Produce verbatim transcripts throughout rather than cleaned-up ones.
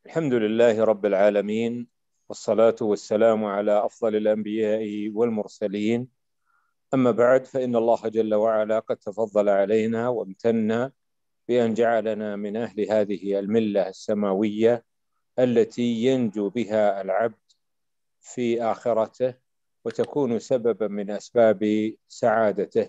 الحمد لله رب العالمين، والصلاة والسلام على أفضل الأنبياء والمرسلين. أما بعد، فإن الله جل وعلا قد تفضل علينا وامتن بأن جعلنا من أهل هذه الملة السماوية التي ينجو بها العبد في آخرته وتكون سببا من أسباب سعادته.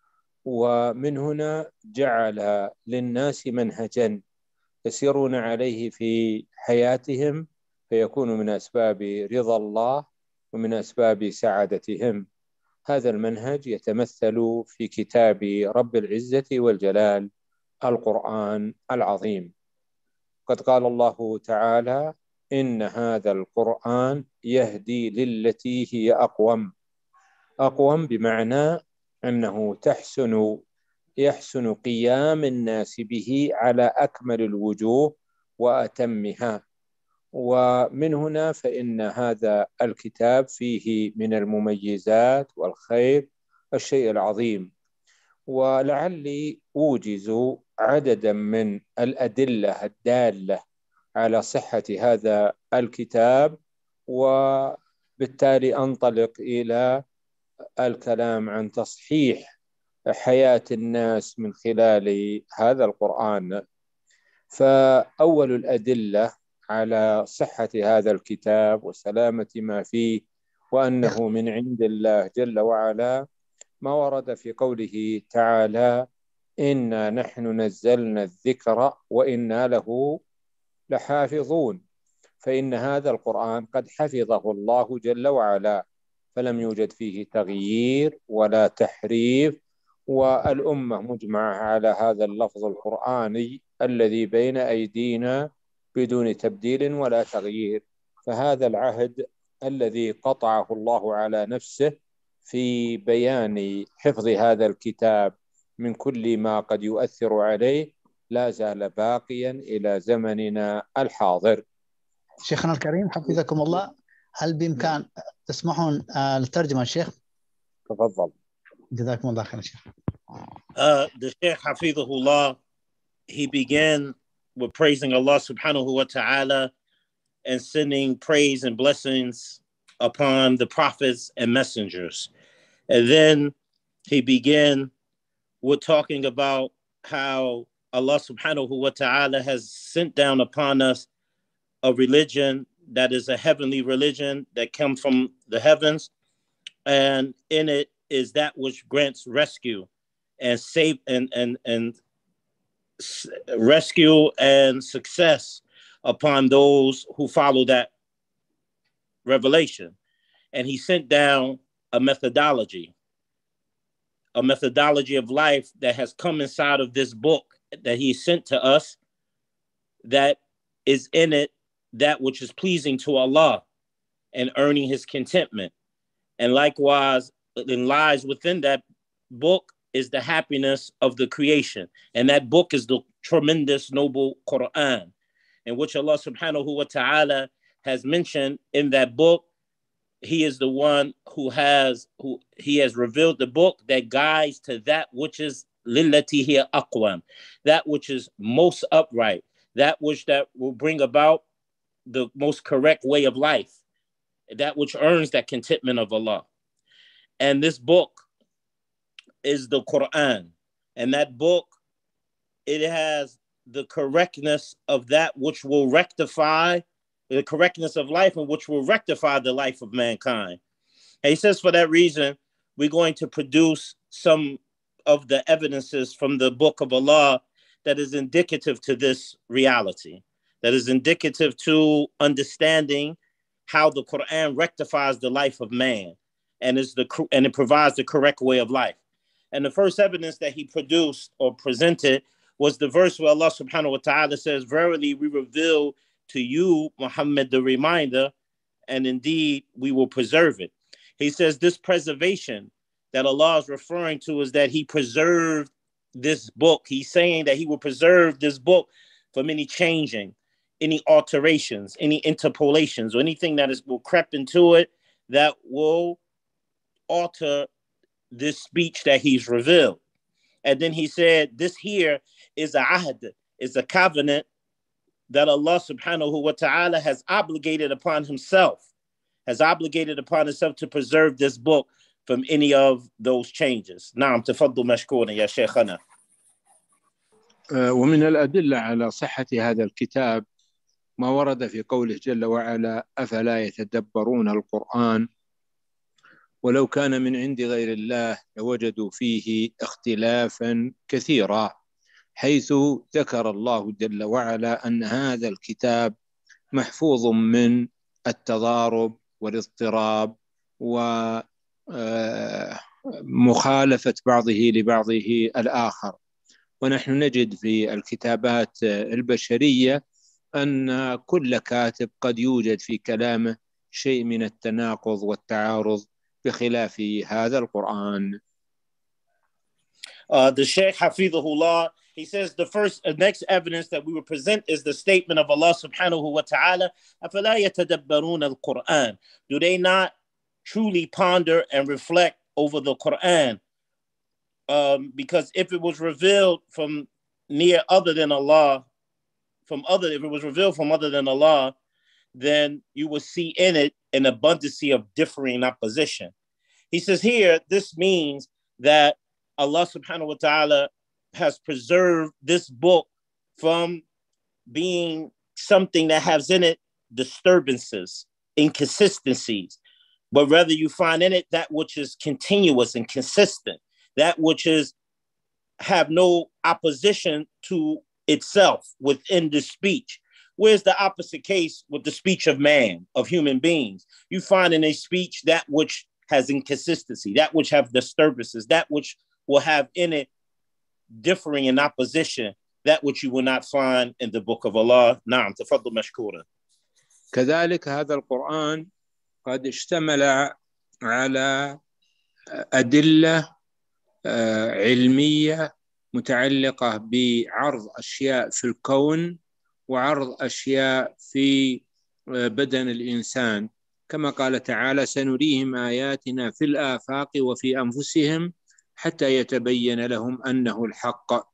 ومن هنا جعل للناس منهجا يسيرون عليه في حياتهم، فيكون من أسباب رضا الله ومن أسباب سعادتهم. هذا المنهج يتمثل في كتاب رب العزة والجلال، القرآن العظيم. قد قال الله تعالى: إن هذا القرآن يهدي للتي هي أقوم. أقوم بمعنى أنه تحسن يحسن قيام الناس به على أكمل الوجوه وأتمها. ومن هنا فإن هذا الكتاب فيه من المميزات والخير الشيء العظيم. ولعلي أوجز عددا من الأدلة الدالة على صحة هذا الكتاب، وبالتالي أنطلق إلى الكلام عن تصحيح حياة الناس من خلال هذا القرآن. فأول الأدلة على صحة هذا الكتاب وسلامة ما فيه وأنه من عند الله جل وعلا ما ورد في قوله تعالى: إنا نحن نزلنا الذكر وإنا له لحافظون. فإن هذا القرآن قد حفظه الله جل وعلا، فلم يوجد فيه تغيير ولا تحريف، والأمة مجمعة على هذا اللفظ القرآني الذي بين أيدينا بدون تبديل ولا تغيير. فهذا العهد الذي قطعه الله على نفسه في بيان حفظ هذا الكتاب من كل ما قد يؤثر عليه لا زال باقيا إلى زمننا الحاضر. شيخنا الكريم حفظكم الله، هل بإمكان تسمحون الترجمة الشيخ؟ تفضل. جزاكم الله خير شيخ. Uh, the Shaykh Hafidhahullah, he began with praising Allah subhanahu wa ta'ala and sending praise and blessings upon the prophets and messengers. And then he began with talking about how Allah subhanahu wa ta'ala has sent down upon us a religion that is a heavenly religion that comes from the heavens. And in it is that which grants rescue and save and, and, and rescue and success upon those who follow that revelation. And he sent down a methodology, a methodology of life that has come inside of this book that he sent to us, that is in it that which is pleasing to Allah and earning his contentment. And likewise, it lies within that book is the happiness of the creation. And that book is the tremendous, noble Quran, in which Allah subhanahu wa ta'ala has mentioned in that book, he is the one who has, who he has revealed the book that guides to that which is lillati hiya aqwam, that which is most upright, that which that will bring about the most correct way of life, that which earns that contentment of Allah. And this book is the Quran. And that book, it has the correctness of that which will rectify the correctness of life and which will rectify the life of mankind. And he says for that reason, we're going to produce some of the evidences from the book of Allah that is indicative to this reality, that is indicative to understanding how the Quran rectifies the life of man and is the and it provides the correct way of life. And the first evidence that he produced or presented was the verse where Allah subhanahu wa ta'ala says, verily we reveal to you, Muhammad, the reminder, and indeed we will preserve it. He says this preservation that Allah is referring to is that he preserved this book. He's saying that he will preserve this book from any changing, any alterations, any interpolations, or anything that is will creep into it that will alter this speech that he's revealed. And then he said, this here is a ahd, is a covenant that Allah subhanahu wa ta'ala has obligated upon himself, has obligated upon himself to preserve this book from any of those changes. Naam, tafaddu mashkura ya shaykhana. ومن الأدلة على صحة هذا الكتاب ما ورد في قوله جل وعلا أفلا يتدبرون القرآن ولو كان من عند غير الله لوجدوا فيه اختلافا كثيرا، حيث ذكر الله جل وعلا أن هذا الكتاب محفوظ من التضارب والاضطراب ومخالفة بعضه لبعضه الآخر. ونحن نجد في الكتابات البشرية أن كل كاتب قد يوجد في كلامه شيء من التناقض والتعارض بخلاف هذا القرآن. Uh, the Shaykh Hafidhahullah, he says the first, uh, next evidence that we will present is the statement of Allah subhanahu wa ta'ala, أَفَلَا يَتَدَبَّرُونَ الْقُرْآنِ. Do they not truly ponder and reflect over the Quran? Um, because if it was revealed from near other than Allah, from other, if it was revealed from other than Allah, then you will see in it an abundance of differing opposition. He says here, this means that Allah subhanahu wa ta'ala has preserved this book from being something that has in it disturbances, inconsistencies, but rather you find in it that which is continuous and consistent, that which is have no opposition to itself within the speech. Where's the opposite case with the speech of man, of human beings? You find in a speech that which has inconsistency, that which have disturbances, that which will have in it differing in opposition, that which you will not find in the book of Allah. Naam, tafaddu mashkura. كذلك هذا القرآن قد اشتمل على أدلة علمية متعلقة بعرض أشياء في الكون وعرض أشياء في بدن الإنسان، كما قال تعالى سنريهم آياتنا في الآفاق وفي أنفسهم حتى يتبين لهم أنه الحق.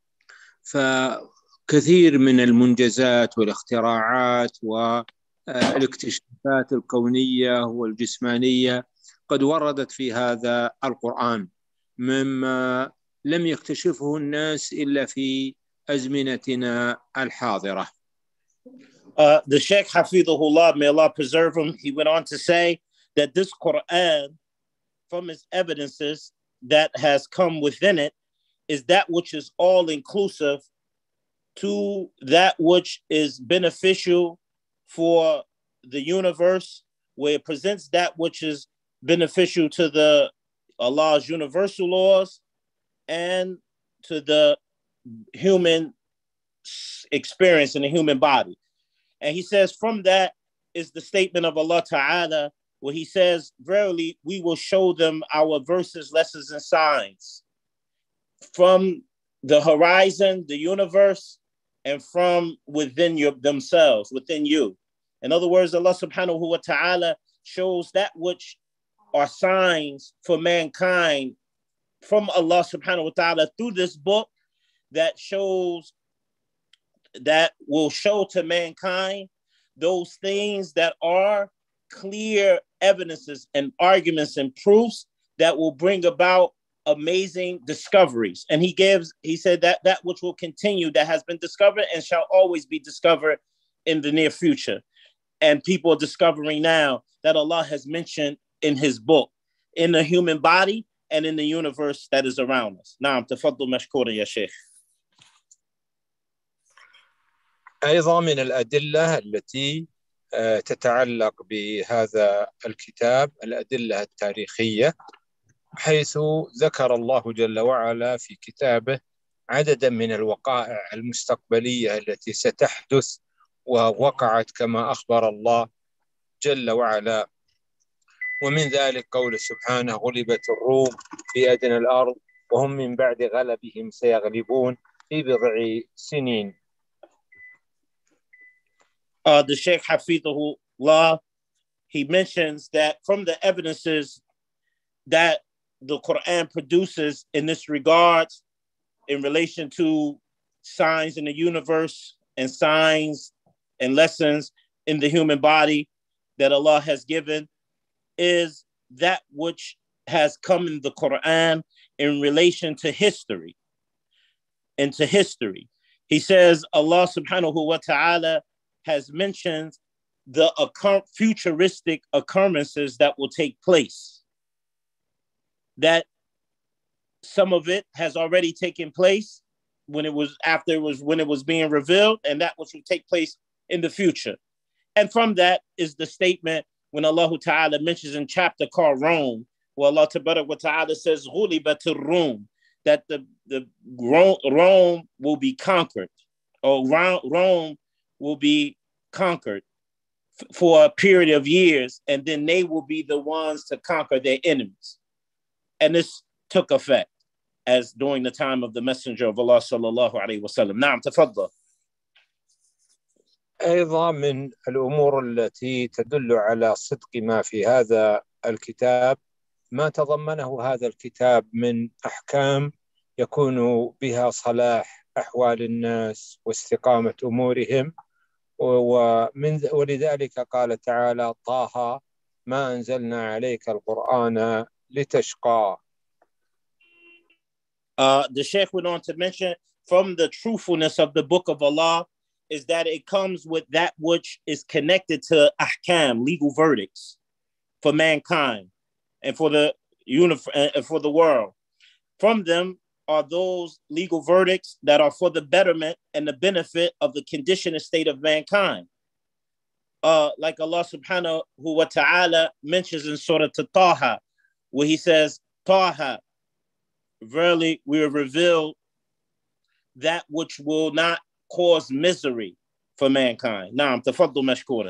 فكثير من المنجزات والاختراعات والاكتشافات الكونية والجسمانية قد وردت في هذا القرآن مما لم يكتشفه الناس إلا في أزمنتنا الحاضرة. Uh, the Sheikh Hafidhahullah, may Allah preserve him, he went on to say that this Quran, from its evidences that has come within it, is that which is all-inclusive to that which is beneficial for the universe, where it presents that which is beneficial to the Allah's universal laws and to the human experience in the human body. And he says from that is the statement of Allah Ta'ala, where he says, verily, we will show them our verses, lessons, and signs from the horizon, the universe, and from within your, themselves, within you. In other words, Allah Subhanahu wa Ta'ala shows that which are signs for mankind from Allah Subhanahu wa Ta'ala through this book that shows, that will show to mankind those things that are clear evidences and arguments and proofs that will bring about amazing discoveries. And he gives, he said that that which will continue, that has been discovered and shall always be discovered in the near future. And people are discovering now that Allah has mentioned in his book, in the human body and in the universe that is around us. Naam, tafaddu mashkura ya Sheikh. أيضا من الأدلة التي تتعلق بهذا الكتاب الأدلة التاريخية، حيث ذكر الله جل وعلا في كتابه عددا من الوقائع المستقبلية التي ستحدث ووقعت كما أخبر الله جل وعلا. ومن ذلك قول سبحانه غلبت الروم في أدنى الأرض وهم من بعد غلبهم سيغلبون في بضع سنين. Uh, the Sheikh Hafidhahullah, he mentions that from the evidences that the Quran produces in this regard, in relation to signs in the universe and signs and lessons in the human body that Allah has given is that which has come in the Quran in relation to history. Into history. He says Allah subhanahu wa ta'ala has mentioned the occur- futuristic occurrences that will take place. That some of it has already taken place when it was after it was when it was being revealed, and that which will take place in the future. And from that is the statement when Allah Ta'ala mentions in chapter called Rome, where Allah Ta'ala says, "Ghulibatir Rum," that the, the Rome will be conquered, or Rome will be conquered f- for a period of years, and then they will be the ones to conquer their enemies. And this took effect as during the time of the Messenger of Allah sallallahu alaihi wasallam. Naam, tafaddal. أيضا من الأمور التي تدل على صدق ما في هذا الكتاب ما تضمنه هذا الكتاب من أحكام يكون بها صلاح أحوال الناس واستقامة أمورهم، ومن ولذلك قال تعالى: طه ما أنزلنا عليك القرآن لتشقى. Uh, the Sheikh went on to mention from the truthfulness of the book of Allah is that it comes with that which is connected to ahkam, legal verdicts for mankind and for the unif- and for the world. From them are those legal verdicts that are for the betterment and the benefit of the condition and state of mankind. Uh, like Allah subhanahu wa ta'ala mentions in Surah Taha, where he says, Taha, verily we will reveal that which will not cause misery for mankind. Naam, tafaddal mashkura.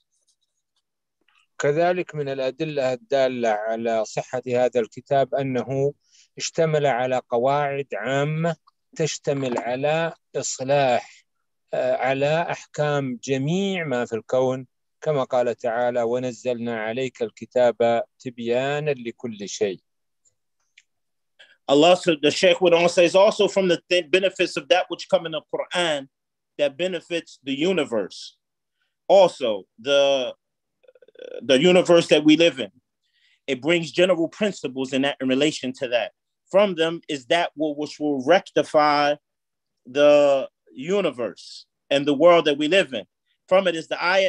كذلك من الأدلة الدالة على صحة هذا الكتاب أنه اشتمل على قواعد عامة تشتمل على إصلاح على أحكام جميع ما في الكون، كما قال تعالى: ونزلنا عليك الكتاب تبيانا لكل شيء. Allah, so the Sheikh would also say, is also from the th- benefits of that which come in the Quran that benefits the universe. Also, the, the universe that we live in, it brings general principles in that in relation to that. From them is that which will rectify the universe and the world that we live in. From it is the ayah,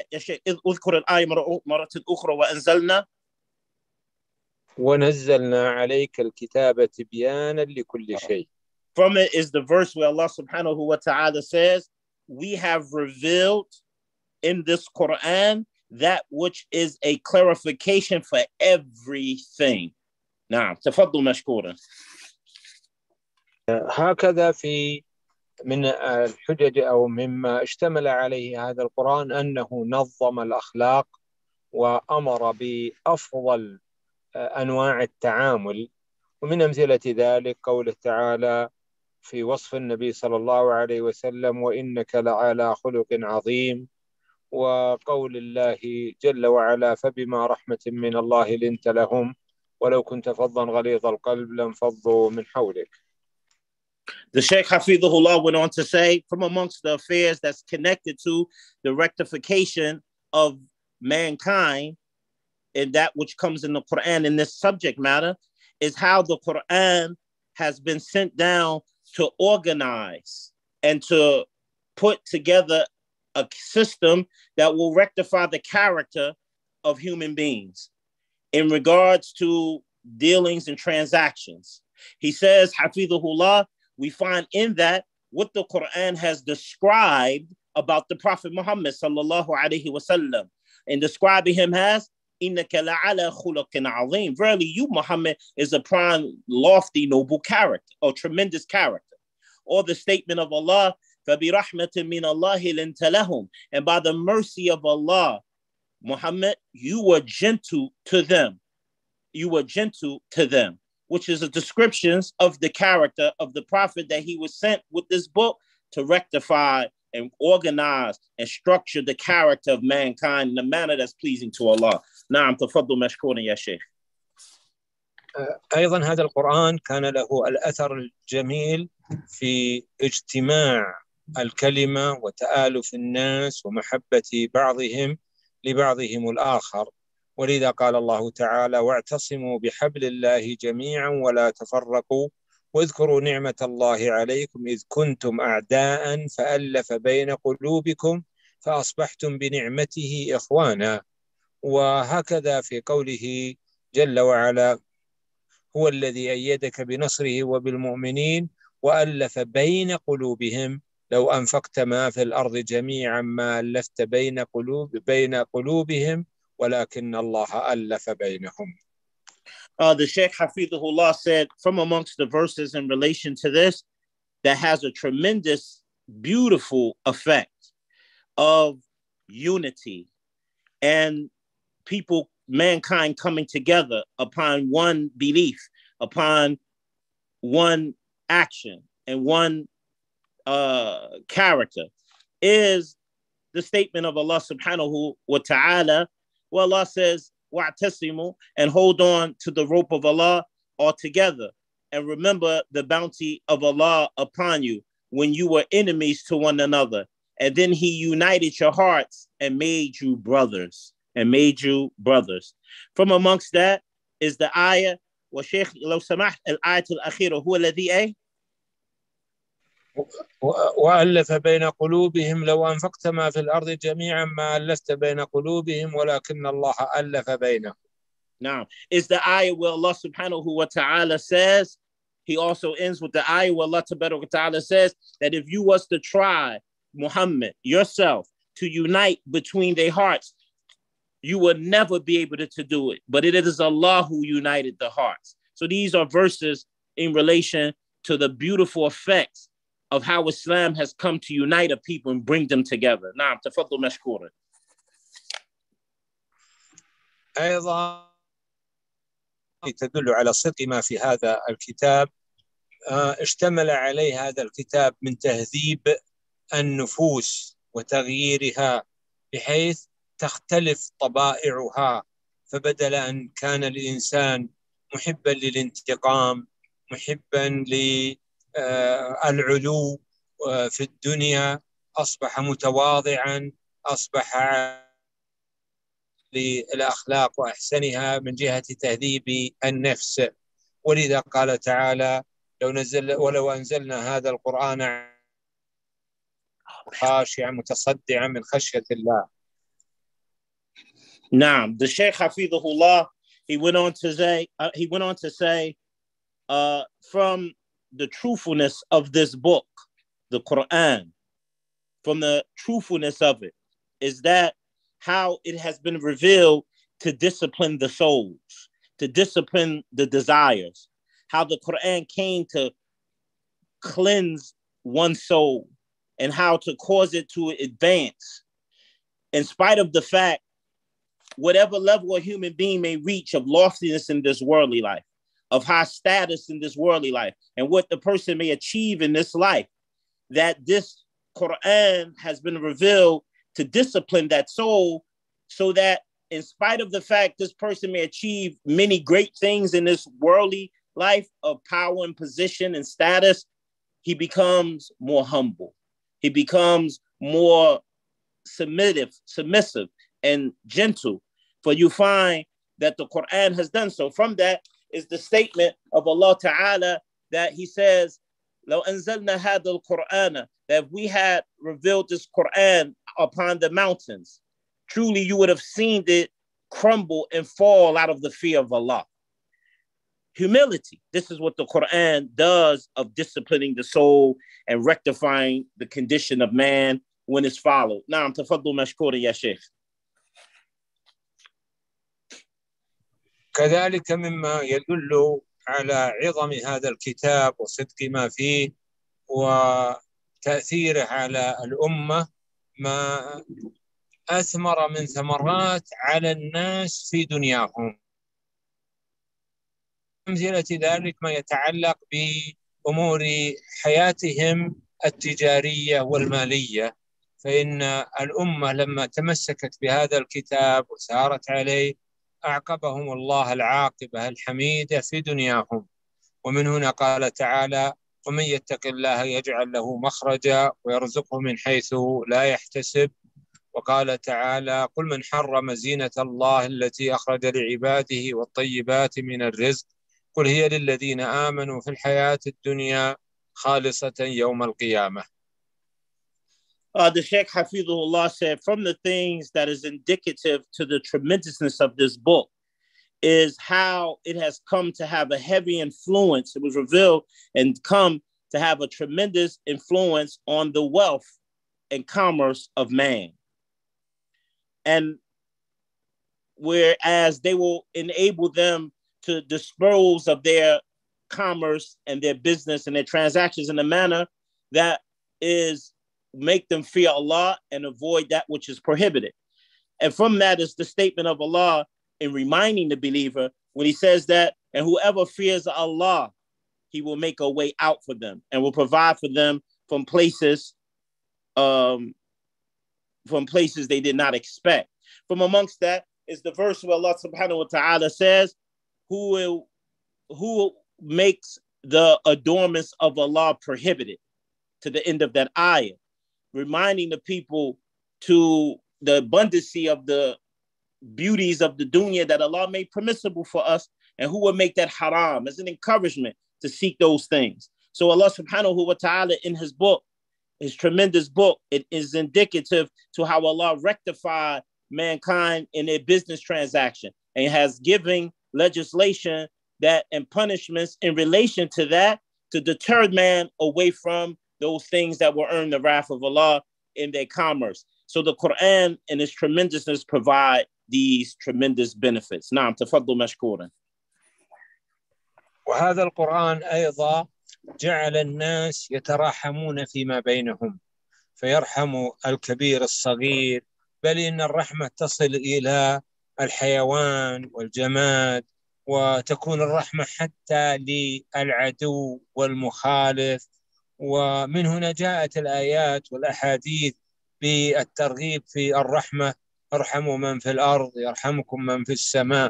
ونزلنا عليك الكتاب تبيانا لكل شيء. From it is the verse where Allah subhanahu wa ta'ala says, we have revealed in this Quran that which is a clarification for everything. نعم تفضل مشكورا. هكذا في من الحجج أو مما اشتمل عليه هذا القرآن أنه نظم الأخلاق وأمر بأفضل أنواع التعامل، ومن أمثلة ذلك قوله تعالى في وصف النبي صلى الله عليه وسلم: وإنك لعلى خلق عظيم، وقول الله جل وعلا: فبما رحمة من الله لنت لهم ولو كنت فظا غليظ القلب لانفضوا من حولك. The Sheikh Hafidhullah went on to say, from amongst the affairs that's connected to the rectification of mankind and that which comes in the Quran in this subject matter is how the Quran has been sent down to organize and to put together a system that will rectify the character of human beings in regards to dealings and transactions. He says, Hafidhullah, we find in that what the Quran has described about the Prophet Muhammad sallallahu alaihi wasallam, and describing him as innaka la'ala khuluqin azim. Verily, you Muhammad is a prime, lofty, noble character or tremendous character. Or the statement of Allah, فَبِرَحْمَةٍ مِّنَ اللَّهِ لِنْتَ لَهُمْ, and by the mercy of Allah, Muhammad, you were gentle to them. You were gentle to them, which is a description of the character of the prophet that he was sent with this book to rectify and organize and structure the character of mankind in a manner that's pleasing to Allah. نعم تفضل مشكورا يا شيخ. أيضا هذا القرآن كان له الأثر الجميل في اجتماع الكلمة وتآلف الناس ومحبة بعضهم لبعضهم الآخر. ولذا قال الله تعالى: واعتصموا بحبل الله جميعا ولا تفرقوا واذكروا نعمة الله عليكم إذ كنتم أعداء فألف بين قلوبكم فأصبحتم بنعمته إخوانا. وهكذا في قوله جل وعلا: هو الذي أيدك بنصره وبالمؤمنين وألف بين قلوبهم لو أنفقت ما في الأرض جميعا ما ألفت بين قلوب بين قلوبهم ولكن الله ألف بينهم. Uh, the Sheikh Hafidhullah said from amongst the verses in relation to this that has a tremendous, beautiful effect of unity and people, mankind coming together upon one belief, upon one action and one uh, character is the statement of Allah subhanahu wa ta'ala, where Allah says, wa'tasimu, and hold on to the rope of Allah altogether. And remember the bounty of Allah upon you when you were enemies to one another. And then he united your hearts and made you brothers, and made you brothers. From amongst that is the ayah, وشيخ لو سمحت الآية الأخيرة هو الذي أي وألف بين قلوبهم لو أنفقت ما في الأرض جميعا ما ألفت بين قلوبهم ولكن الله ألف بينهم. Now, is the ayah where Allah subhanahu wa ta'ala says, he also ends with the ayah where Allah subhanahu wa ta'ala says that if you was to try, Muhammad, yourself, to unite between their hearts, you will never be able to, to do it. But it is Allah who united the hearts. So these are verses in relation to the beautiful effects of how Islam has come to unite a people and bring them together. Naam, tafadhal mashkura. أيضا تدل على صدق ما في هذا الكتاب. اشتمل عليه هذا الكتاب من تهذيب النفوس وتغييرها بحيث تختلف طبائعها، فبدل أن كان الإنسان محبا للانتقام، محبا للعلو في الدنيا، أصبح متواضعا، أصبح للأخلاق وأحسنها من جهة تهذيب النفس. ولذا قال تعالى: لو نزل ولو أنزلنا هذا القرآن خاشعا متصدعا من خشية الله. Now, the Shaykh Hafidhullah, he went on to say, uh, he went on to say, uh, from the truthfulness of this book, the Quran, from the truthfulness of it, is that how it has been revealed to discipline the souls, to discipline the desires, how the Quran came to cleanse one's soul and how to cause it to advance in spite of the fact whatever level a human being may reach of loftiness in this worldly life, of high status in this worldly life, and what the person may achieve in this life, that this Quran has been revealed to discipline that soul so that in spite of the fact this person may achieve many great things in this worldly life of power and position and status, he becomes more humble. He becomes more submissive, submissive and gentle. For you find that the Quran has done so. From that is the statement of Allah Ta'ala that he says, لو أنزلنا هذا القرآن, that if we had revealed this Quran upon the mountains, truly you would have seen it crumble and fall out of the fear of Allah. Humility. This is what the Quran does of disciplining the soul and rectifying the condition of man when it's followed. Naam, tafadhal mashkura ya Sheikh. كذلك مما يدل على عظم هذا الكتاب وصدق ما فيه وتأثيره على الأمة ما أثمر من ثمرات على الناس في دنياهم. أمثلة ذلك ما يتعلق بأمور حياتهم التجارية والمالية، فإن الأمة لما تمسكت بهذا الكتاب وسارت عليه أعقبهم الله العاقبة الحميدة في دنياهم. ومن هنا قال تعالى: ومن يتق الله يجعل له مخرجا ويرزقه من حيث لا يحتسب. وقال تعالى: قل من حرم زينة الله التي أخرج لعباده والطيبات من الرزق قل هي للذين آمنوا في الحياة الدنيا خالصة يوم القيامة. Uh, the Sheikh Hafidhullah said, from the things that is indicative to the tremendousness of this book is how it has come to have a heavy influence. It was revealed and come to have a tremendous influence on the wealth and commerce of man. And whereas they will enable them to dispose of their commerce and their business and their transactions in a manner that is make them fear Allah and avoid that which is prohibited. And from that is the statement of Allah in reminding the believer when he says that, and whoever fears Allah, he will make a way out for them and will provide for them from places, um, from places they did not expect. From amongst that is the verse where Allah subhanahu wa ta'ala says, who will, who makes the adornments of Allah prohibited, to the end of that ayah, reminding the people to the abundancy of the beauties of the dunya that Allah made permissible for us, and who will make that haram as an encouragement to seek those things. So Allah subhanahu wa ta'ala in his book, his tremendous book, it is indicative to how Allah rectified mankind in their business transaction and has given legislation that and punishments in relation to that to deter man away from those things that will earn the wrath of Allah in their commerce. So the Quran and its tremendousness provide these tremendous benefits. نعم تفضل مشكورا. وهذا القرآن أيضا جعل الناس يتراحمون فيما بينهم فيرحم الكبير الصغير، بل إن الرحمة تصل إلى الحيوان والجماد، وتكون الرحمة حتى للعدو والمخالف. ومن هنا جاءت الآيات والأحاديث بالترغيب في الرحمة: ارحموا من في الأرض يرحمكم من في السماء.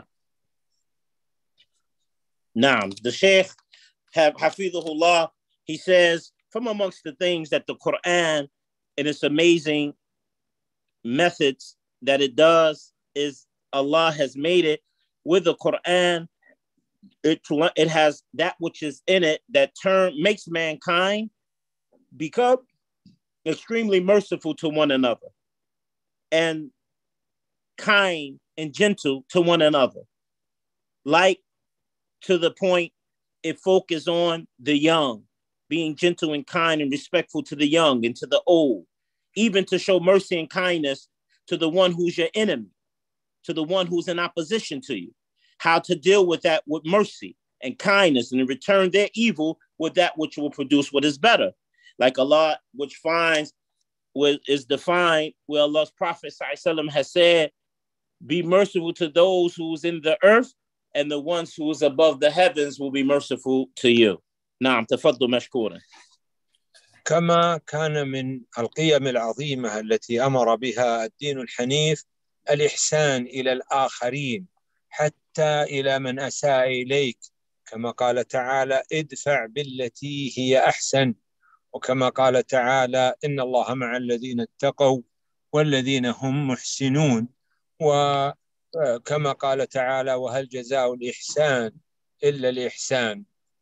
Naam, the Sheikh Hafidhullah, he says, from amongst the things that the Quran and its amazing methods that it does is Allah has made it with the Quran. It, it has that which is in it that term makes mankind become extremely merciful to one another and kind and gentle to one another. Like, to the point it focuses on the young, being gentle and kind and respectful to the young and to the old, even to show mercy and kindness to the one who's your enemy, to the one who's in opposition to you, how to deal with that with mercy and kindness and in return their evil with that which will produce what is better. Like Allah, which finds, what is defined where Allah's Prophet ﷺ has said, be merciful to those who's in the earth, and the ones who is above the heavens will be merciful to you. نعم تفضل مشكورا. كما كان من القيم العظيمة التي أمر بها الدين الحنيف الإحسان إلى الآخرين حتى إلى من أساء إليك، كما قال تعالى: ادفع بالتي هي أحسن. وكما قال تعالى: إن الله مع الذين اتقوا والذين هم محسنون. وكما قال تعالى: وهل جزاء الإحسان إلا الإحسان.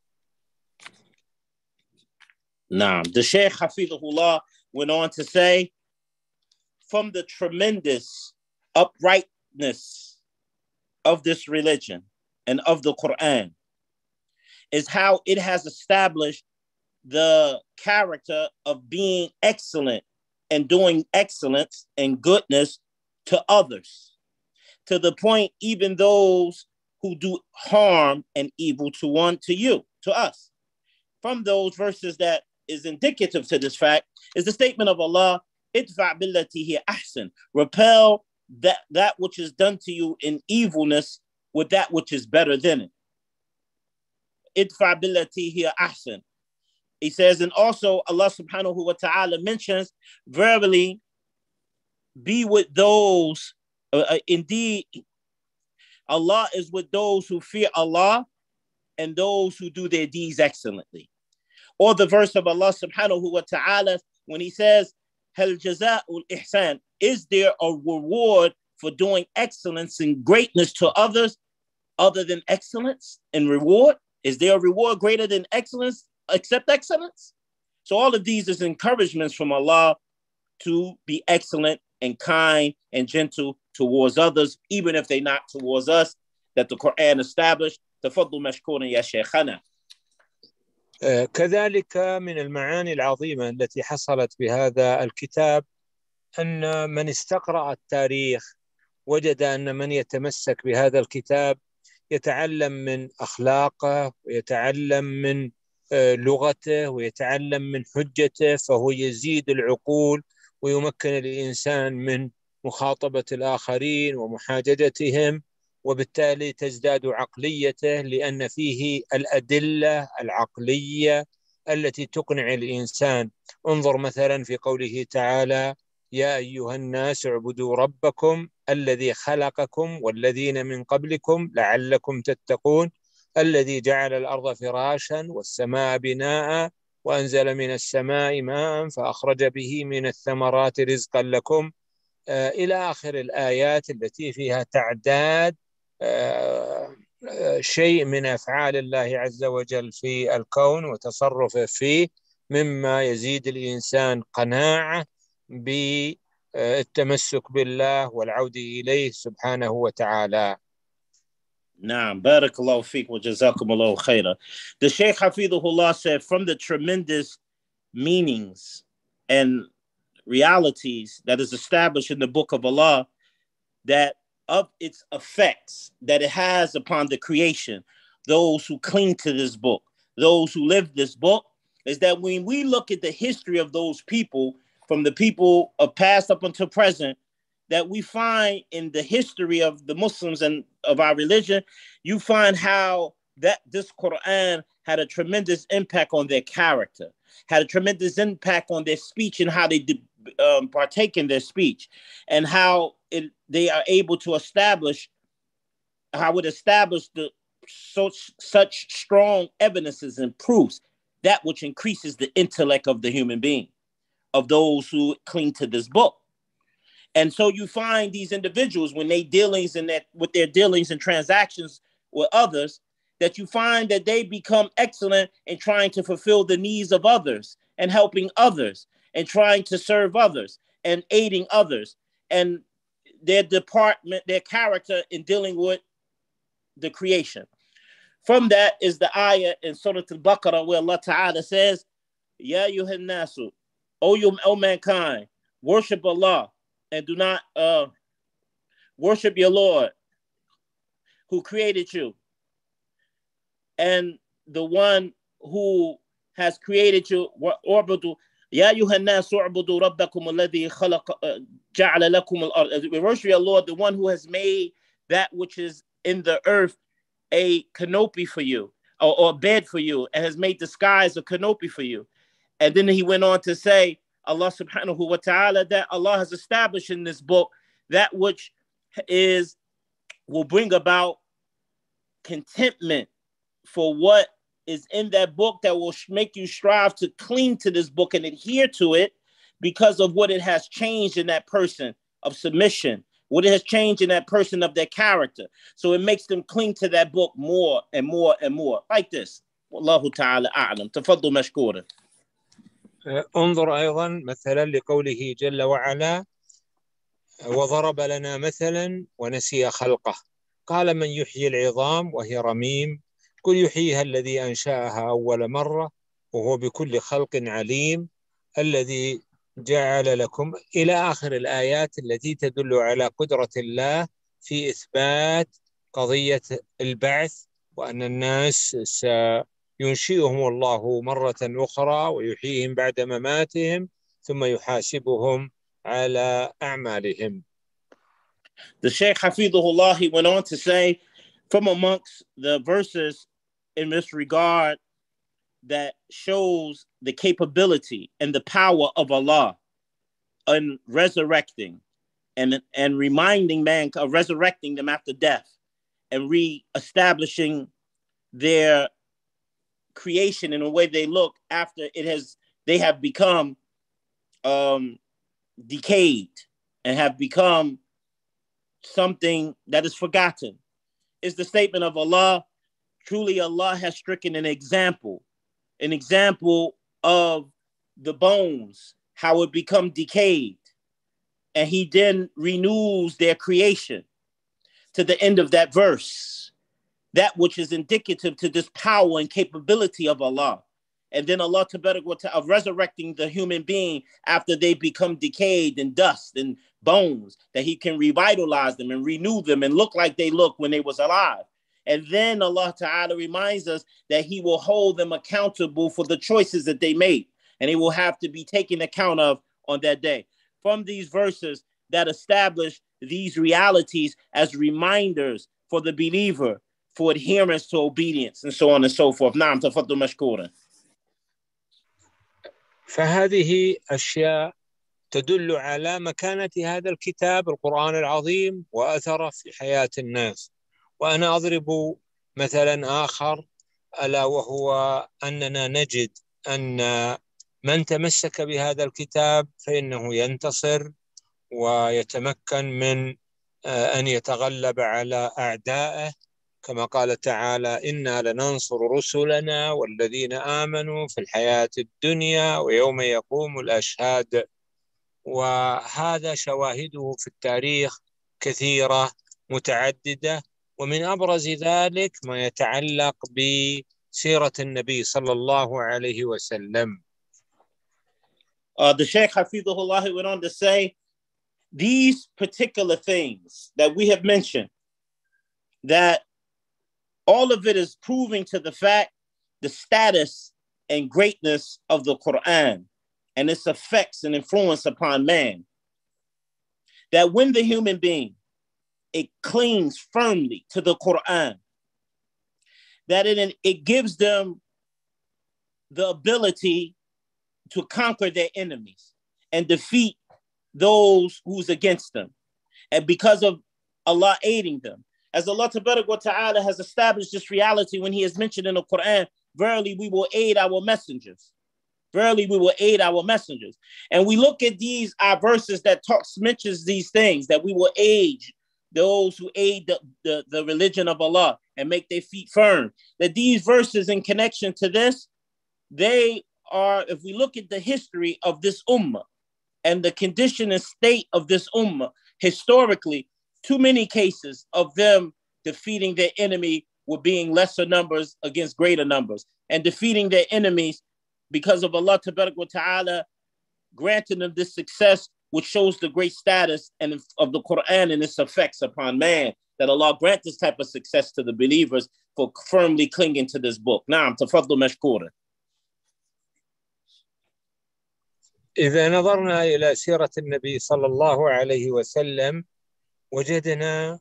Now, the Shaykh Hafidhullah went on to say, from the tremendous uprightness of this religion and of the Quran is how it has established the character of being excellent and doing excellence and goodness to others, to the point even those who do harm and evil to one, to you, to us. From those verses that is indicative to this fact is the statement of Allah, idfa' billati hiya ahsan, repel that, that which is done to you in evilness with that which is better than it. Idfa' billati hiya ahsan. He says, and also Allah subhanahu wa ta'ala mentions, verily, be with those, uh, indeed, Allah is with those who fear Allah and those who do their deeds excellently. Or the verse of Allah subhanahu wa ta'ala when he says, Hal jaza'ul ihsan, is there a reward for doing excellence and greatness to others other than excellence and reward? Is there a reward greater than excellence except excellence? So all of these is encouragements from Allah to be excellent and kind and gentle towards others, even if they're not towards us, that the Quran established. تفضل مشكورا يا شيخنا. كذلك من المعاني العظيمة التي حصلت بهذا الكتاب أن من استقرأ التاريخ وجد أن من يتمسك بهذا الكتاب يتعلم من أخلاقه ويتعلم من لغته ويتعلم من حجته، فهو يزيد العقول ويمكن الإنسان من مخاطبة الآخرين ومحاججتهم، وبالتالي تزداد عقليته لأن فيه الأدلة العقلية التي تقنع الإنسان. انظر مثلا في قوله تعالى: يا أيها الناس اعبدوا ربكم الذي خلقكم والذين من قبلكم لعلكم تتقون الذي جعل الأرض فراشا والسماء بناء وأنزل من السماء ماء فأخرج به من الثمرات رزقا لكم، آه إلى آخر الآيات التي فيها تعداد آه شيء من أفعال الله عز وجل في الكون وتصرفه فيه، مما يزيد الإنسان قناعة بالتمسك بالله والعودة إليه سبحانه وتعالى. Naam, barakallahu feek wa jazakumullahu khaira. The Shaykh Hafidhullah said, from the tremendous meanings and realities that is established in the book of Allah, that of its effects that it has upon the creation, those who cling to this book, those who live this book, is that when we look at the history of those people, from the people of past up until present, that we find in the history of the Muslims and of our religion, you find how that this Quran had a tremendous impact on their character, had a tremendous impact on their speech and how they did, um, partake in their speech, and how it, they are able to establish, how it established the such, such strong evidences and proofs, that which increases the intellect of the human being, of those who cling to this book. And so you find these individuals when they dealings in that with their dealings and transactions with others, that you find that they become excellent in trying to fulfill the needs of others and helping others and trying to serve others and aiding others, and their department, their character in dealing with the creation. From that is the ayah in Surah Al-Baqarah where Allah Ta'ala says, Ya ayyuhan nasu, O you, O mankind, worship Allah and do not uh, worship your Lord who created you, and the one who has created you. Orbudu, Ya ayyuhan nas u'budu rabbakum alladhi khalaqa ja'ala lakum al-ard. Worship your Lord, the one who has made that which is in the earth a canopy for you, or, or a bed for you, and has made the skies a canopy for you. And then he went on to say, Allah subhanahu wa ta'ala, that Allah has established in this book that which is will bring about contentment for what is in that book, that will make you strive to cling to this book and adhere to it because of what it has changed in that person of submission, what it has changed in that person of their character. So it makes them cling to that book more and more and more. Like this. Wallahu ta'ala a'lam. Tafaddal mashkura. انظر أيضا مثلا لقوله جل وعلا: وضرب لنا مثلا ونسي خلقه قال من يحيي العظام وهي رميم قل يحييها الذي أنشأها أول مرة وهو بكل خلق عليم الذي جعل لكم، إلى آخر الآيات التي تدل على قدرة الله في إثبات قضية البعث، وأن الناس سينشئهم الله مرة أخرى ويحييهم بعد مماتهم ثم يحاسبهم على أعمالهم. The Shaykh Hafidhullah, he went on to say, from amongst the verses in this regard that shows the capability and the power of Allah in resurrecting and, and reminding man of resurrecting them after death and re-establishing their creation and the way they look after it has, they have become um, decayed and have become something that is forgotten. Is the statement of Allah, truly Allah has stricken an example, an example of the bones, how it become decayed. And he then renews their creation to the end of that verse, that which is indicative to this power and capability of Allah. And then Allah of resurrecting the human being after they become decayed and dust and bones, that he can revitalize them and renew them and look like they look when they was alive. And then Allah Ta'ala reminds us that he will hold them accountable for the choices that they made. And he will have to be taken account of on that day. From these verses that establish these realities as reminders for the believer, for adherence to obedience, and so on and so forth. نعم تفضل مشكورا. فهذه أشياء تدل على مكانة هذا الكتاب القرآن العظيم وأثره في حياة الناس. وأنا أضرب مثلا آخر، ألا وهو أننا نجد أن من تمسك بهذا الكتاب فإنه ينتصر ويتمكن من أن يتغلب على أعدائه، كما قال تعالى: إنا لننصر رسلنا والذين آمنوا في الحياة الدنيا ويوم يقوم الأشهاد. وهذا شواهده في التاريخ كثيرة متعددة، ومن أبرز ذلك ما يتعلق بسيرة النبي صلى الله عليه وسلم. Uh, the Sheikh Hafidhullah went on to say, these particular things that we have mentioned, that all of it is proving to the fact the status and greatness of the Quran and its effects and influence upon man. That when the human being, it clings firmly to the Quran, that it, it gives them the ability to conquer their enemies and defeat those who's against them. And because of Allah aiding them, as Allah Ta'ala has established this reality when he has mentioned in the Quran, verily we will aid our messengers. Verily we will aid our messengers. And we look at these our verses that talks mentions these things, that we will aid those who aid the, the, the religion of Allah and make their feet firm. That these verses in connection to this, they are, if we look at the history of this ummah and the condition and state of this ummah, historically, too many cases of them defeating their enemy were being lesser numbers against greater numbers, and defeating their enemies because of Allah Ta'ala granting them this success, which shows the great status and of the Quran and its effects upon man, that Allah grant this type of success to the believers for firmly clinging to this book. Naam, tafaddu mashkura. إذا نظرنا إلى سيرة النبي صلى الله عليه وسلم وجدنا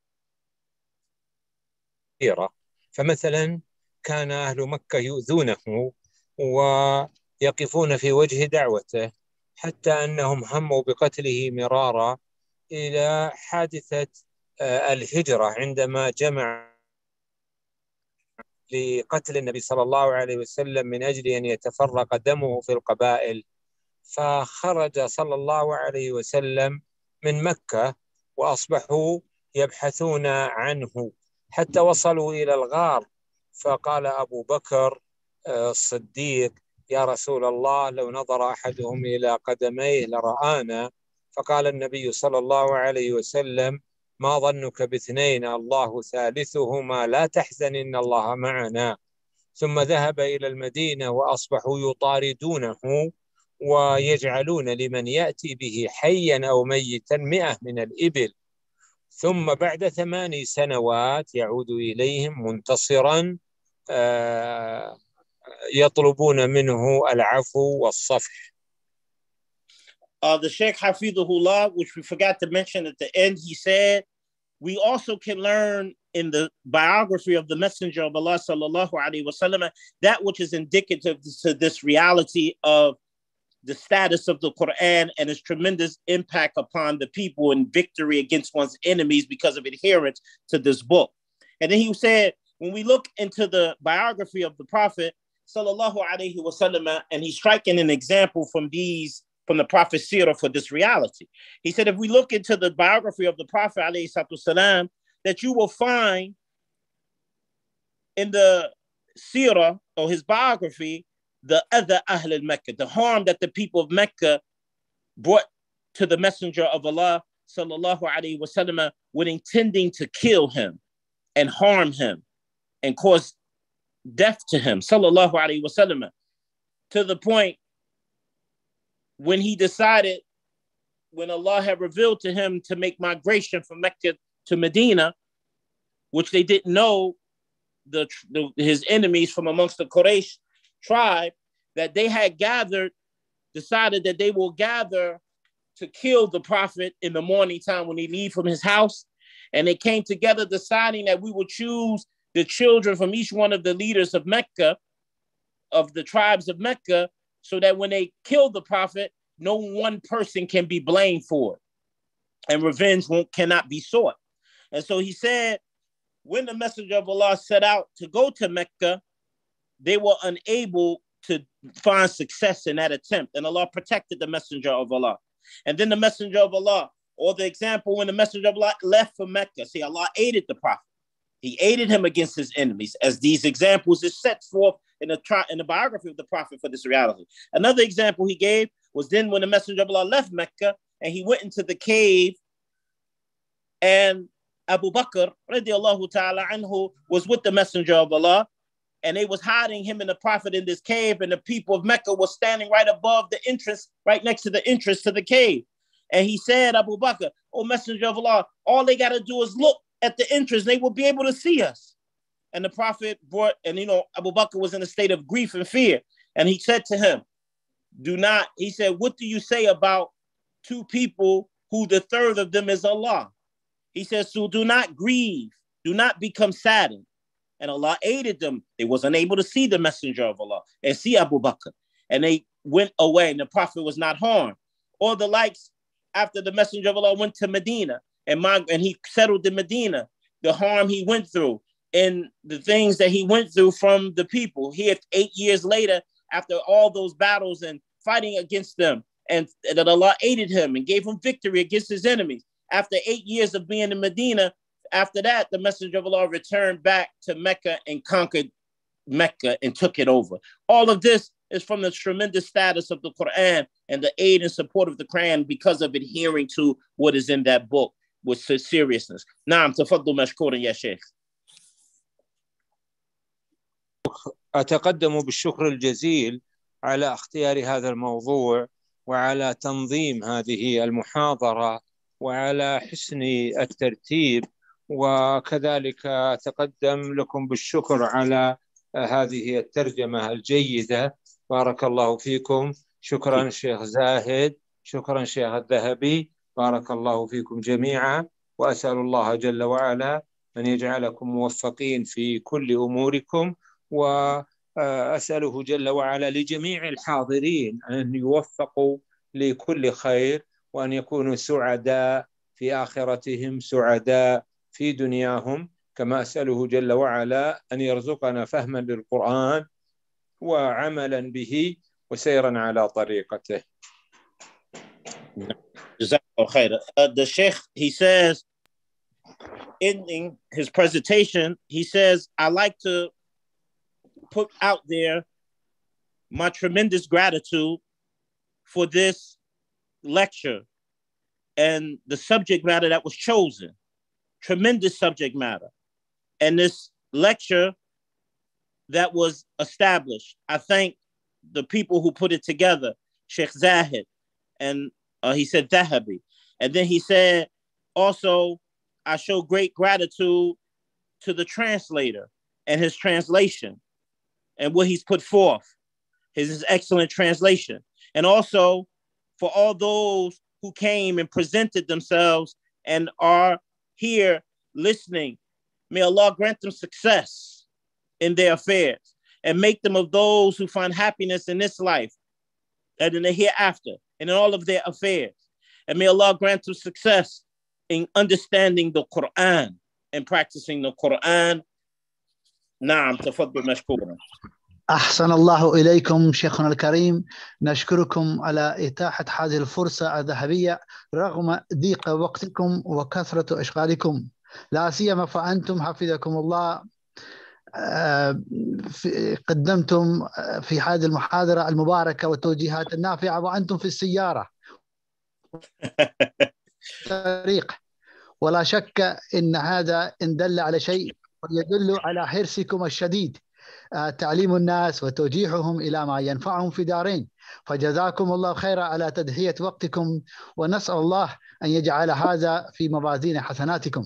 كثيرة. فمثلا كان أهل مكة يؤذونه ويقفون في وجه دعوته، حتى أنهم هموا بقتله مرارا، إلى حادثة الهجرة عندما جمع لقتل النبي صلى الله عليه وسلم من أجل أن يتفرق دمه في القبائل. فخرج صلى الله عليه وسلم من مكة وأصبحوا يبحثون عنه حتى وصلوا إلى الغار. فقال أبو بكر الصديق: يا رسول الله، لو نظر أحدهم إلى قدميه لرآنا. فقال النبي صلى الله عليه وسلم: ما ظنك باثنين الله ثالثهما، لا تحزن إن الله معنا. ثم ذهب إلى المدينة وأصبحوا يطاردونه ويجعلون لمن يأتي به حيا أو ميتا مئة من الإبل. ثم بعد ثماني سنوات يعود إليهم منتصرا يطلبون منه العفو والصفح. Uh, the Sheikh Hafidhullah, which we forgot to mention at the end, he said, we also can learn in the biography of the Messenger of Allah sallallahu alaihi wasallam that which is indicative to this reality of the status of the Quran and its tremendous impact upon the people and victory against one's enemies because of adherence to this book. And then he said, when we look into the biography of the Prophet, sallallahu alaihi wasallam, and he's striking an example from these, from the Prophet Sirah for this reality. He said, if we look into the biography of the Prophet alayhi salatu wasalam, that you will find in the Sirah or his biography, the other Ahl al-Mecca, the harm that the people of Mecca brought to the Messenger of Allah sallallahu alaihi wasallam with intending to kill him and harm him and cause death to him, sallallahu alaihi wasallam, to the point when he decided, when Allah had revealed to him to make migration from Mecca to Medina, which they didn't know, the, the his enemies from amongst the Quraysh tribe, that they had gathered, decided that they will gather to kill the Prophet in the morning time when he leave from his house. And they came together deciding that we would choose the children from each one of the leaders of Mecca, of the tribes of Mecca, so that when they kill the Prophet, no one person can be blamed for it. And revenge won't, cannot be sought. And so he said, when the Messenger of Allah set out to go to Mecca, they were unable to find success in that attempt. And Allah protected the Messenger of Allah. And then the Messenger of Allah, or the example when the Messenger of Allah left for Mecca, see, Allah aided the Prophet. He aided him against his enemies, as these examples is set forth in the, tri- in the biography of the Prophet for this reality. Another example he gave was then when the Messenger of Allah left Mecca and he went into the cave, and Abu Bakr radiallahu ta'ala anhu was with the Messenger of Allah, and they was hiding him and the Prophet in this cave, and the people of Mecca was standing right above the entrance, right next to the entrance to the cave. And he said, Abu Bakr, oh Messenger of Allah, all they got to do is look at the entrance, they will be able to see us. And the Prophet brought, and you know, Abu Bakr was in a state of grief and fear. And he said to him, do not, he said, what do you say about two people who the third of them is Allah? He says, so do not grieve, do not become saddened. And Allah aided them. They wasn't able to see the Messenger of Allah and see Abu Bakr. And they went away and the Prophet was not harmed. Or the likes after the Messenger of Allah went to Medina and, my, and he settled in Medina, the harm he went through and the things that he went through from the people. He had eight years later, after all those battles and fighting against them, and, and that Allah aided him and gave him victory against his enemies. After eight years of being in Medina, after that, the Messenger of Allah returned back to Mecca and conquered Mecca and took it over. All of this is from the tremendous status of the Quran and the aid and support of the Quran because of adhering to what is in that book with seriousness. Naam, tafaddal mashkouran ya Sheikh. أتقدم بالشكر الجزيل على اختيار هذا الموضوع وعلى تنظيم هذه المحاضرة وعلى حسن الترتيب، وكذلك أتقدم لكم بالشكر على هذه الترجمة الجيدة. بارك الله فيكم. شكرا شيخ زاهد، شكرا شيخ الذهبي، بارك الله فيكم جميعا. وأسأل الله جل وعلا أن يجعلكم موفقين في كل أموركم، وأسأله جل وعلا لجميع الحاضرين أن يوفقوا لكل خير، وأن يكونوا سعداء في آخرتهم، سعداء في دنياهم، كما أسأله جل وعلا أن يرزقنا فهما للقرآن وعملا به وسيرا على طريقته. Uh, the Sheikh, he says, ending his presentation, he says, I like to put out there my tremendous gratitude for this lecture and the subject matter that was chosen. Tremendous subject matter. And this lecture that was established, I thank the people who put it together, Sheikh Zahid, and uh, he said Dhahabi. And then he said, also, I show great gratitude to the translator and his translation and what he's put forth, his, his excellent translation. And also for all those who came and presented themselves and are here listening. May Allah grant them success in their affairs and make them of those who find happiness in this life and in the hereafter and in all of their affairs. And may Allah grant them success in understanding the Quran and practicing the Quran نعم تفضل مشكورا. أحسن الله إليكم شيخنا الكريم، نشكركم على إتاحة هذه الفرصة الذهبية رغم ضيق وقتكم وكثرة أشغالكم، لا سيما فأنتم حفظكم الله قدمتم في هذه المحاضرة المباركة والتوجيهات النافعة وأنتم في السيارة طريق، ولا شك إن هذا إن دل على شيء يدل على حرصكم الشديد تعليم الناس وتوجيههم إلى ما ينفعهم في دارين، فجزاكم الله خيرا على تضحية وقتكم، ونسأل الله أن يجعل هذا في موازين حسناتكم.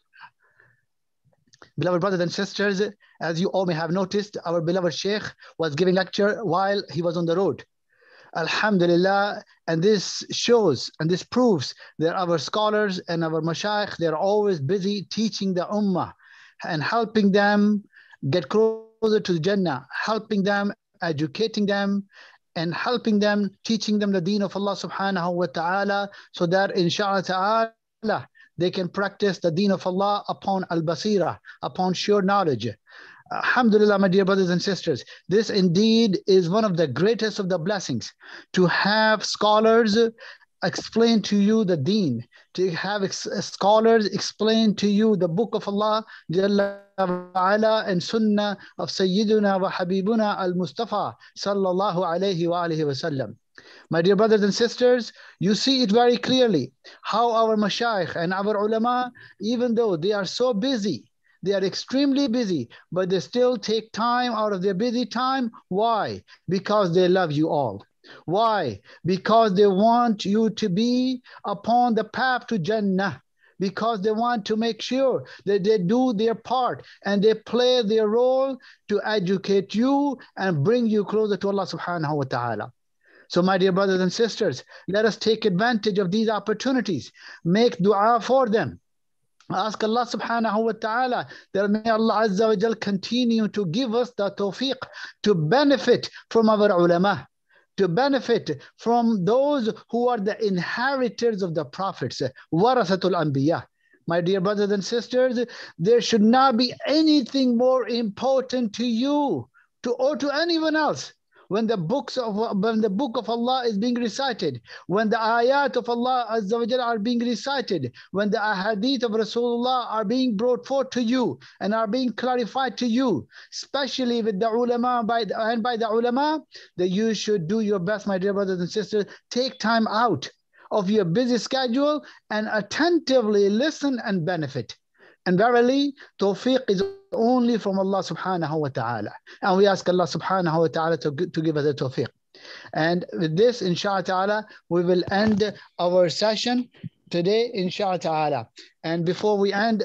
Beloved brothers and sisters, as you all may have noticed, our beloved Sheikh was giving lecture while he was on the road. Alhamdulillah, and this shows and this proves that our scholars and our mashayikh, they're always busy teaching the ummah and helping them get closer to the Jannah, helping them, educating them, and helping them, teaching them the deen of Allah subhanahu wa ta'ala, so that inshallah ta'ala they can practice the deen of Allah upon al-basira, upon sure knowledge. Alhamdulillah, my dear brothers and sisters, this indeed is one of the greatest of the blessings, to have scholars explain to you the deen, to have ex scholars explain to you the book of Allah Jalla wa'ala and sunnah of Sayyiduna wa Habibuna al-Mustafa sallallahu alayhi wa alihi wa sallam. My dear brothers and sisters, you see it very clearly how our mashayikh and our ulama, even though they are so busy, they are extremely busy, but they still take time out of their busy time. Why? Because they love you all. Why? Because they want you to be upon the path to Jannah. Because they want to make sure that they do their part and they play their role to educate you and bring you closer to Allah subhanahu wa ta'ala. So my dear brothers and sisters, let us take advantage of these opportunities. Make dua for them. Ask Allah subhanahu wa ta'ala that may Allah Azza wa Jal continue to give us the tawfiq to benefit from our ulama, to benefit from those who are the inheritors of the prophets, warasatul anbiya. My dear brothers and sisters, there should not be anything more important to you to, or to anyone else. When the books of when the book of Allah is being recited, when the ayat of Allah Azza wa Jalla are being recited, when the ahadith of Rasulullah are being brought forth to you and are being clarified to you, especially with the ulama by the, and by the ulama, that you should do your best, my dear brothers and sisters. Take time out of your busy schedule and attentively listen and benefit. And verily, tawfiq is only from Allah subhanahu wa ta'ala. And we ask Allah subhanahu wa ta'ala to, to give us the tawfiq. And with this, inshallah ta'ala, we will end our session today, inshallah ta'ala. And before we end,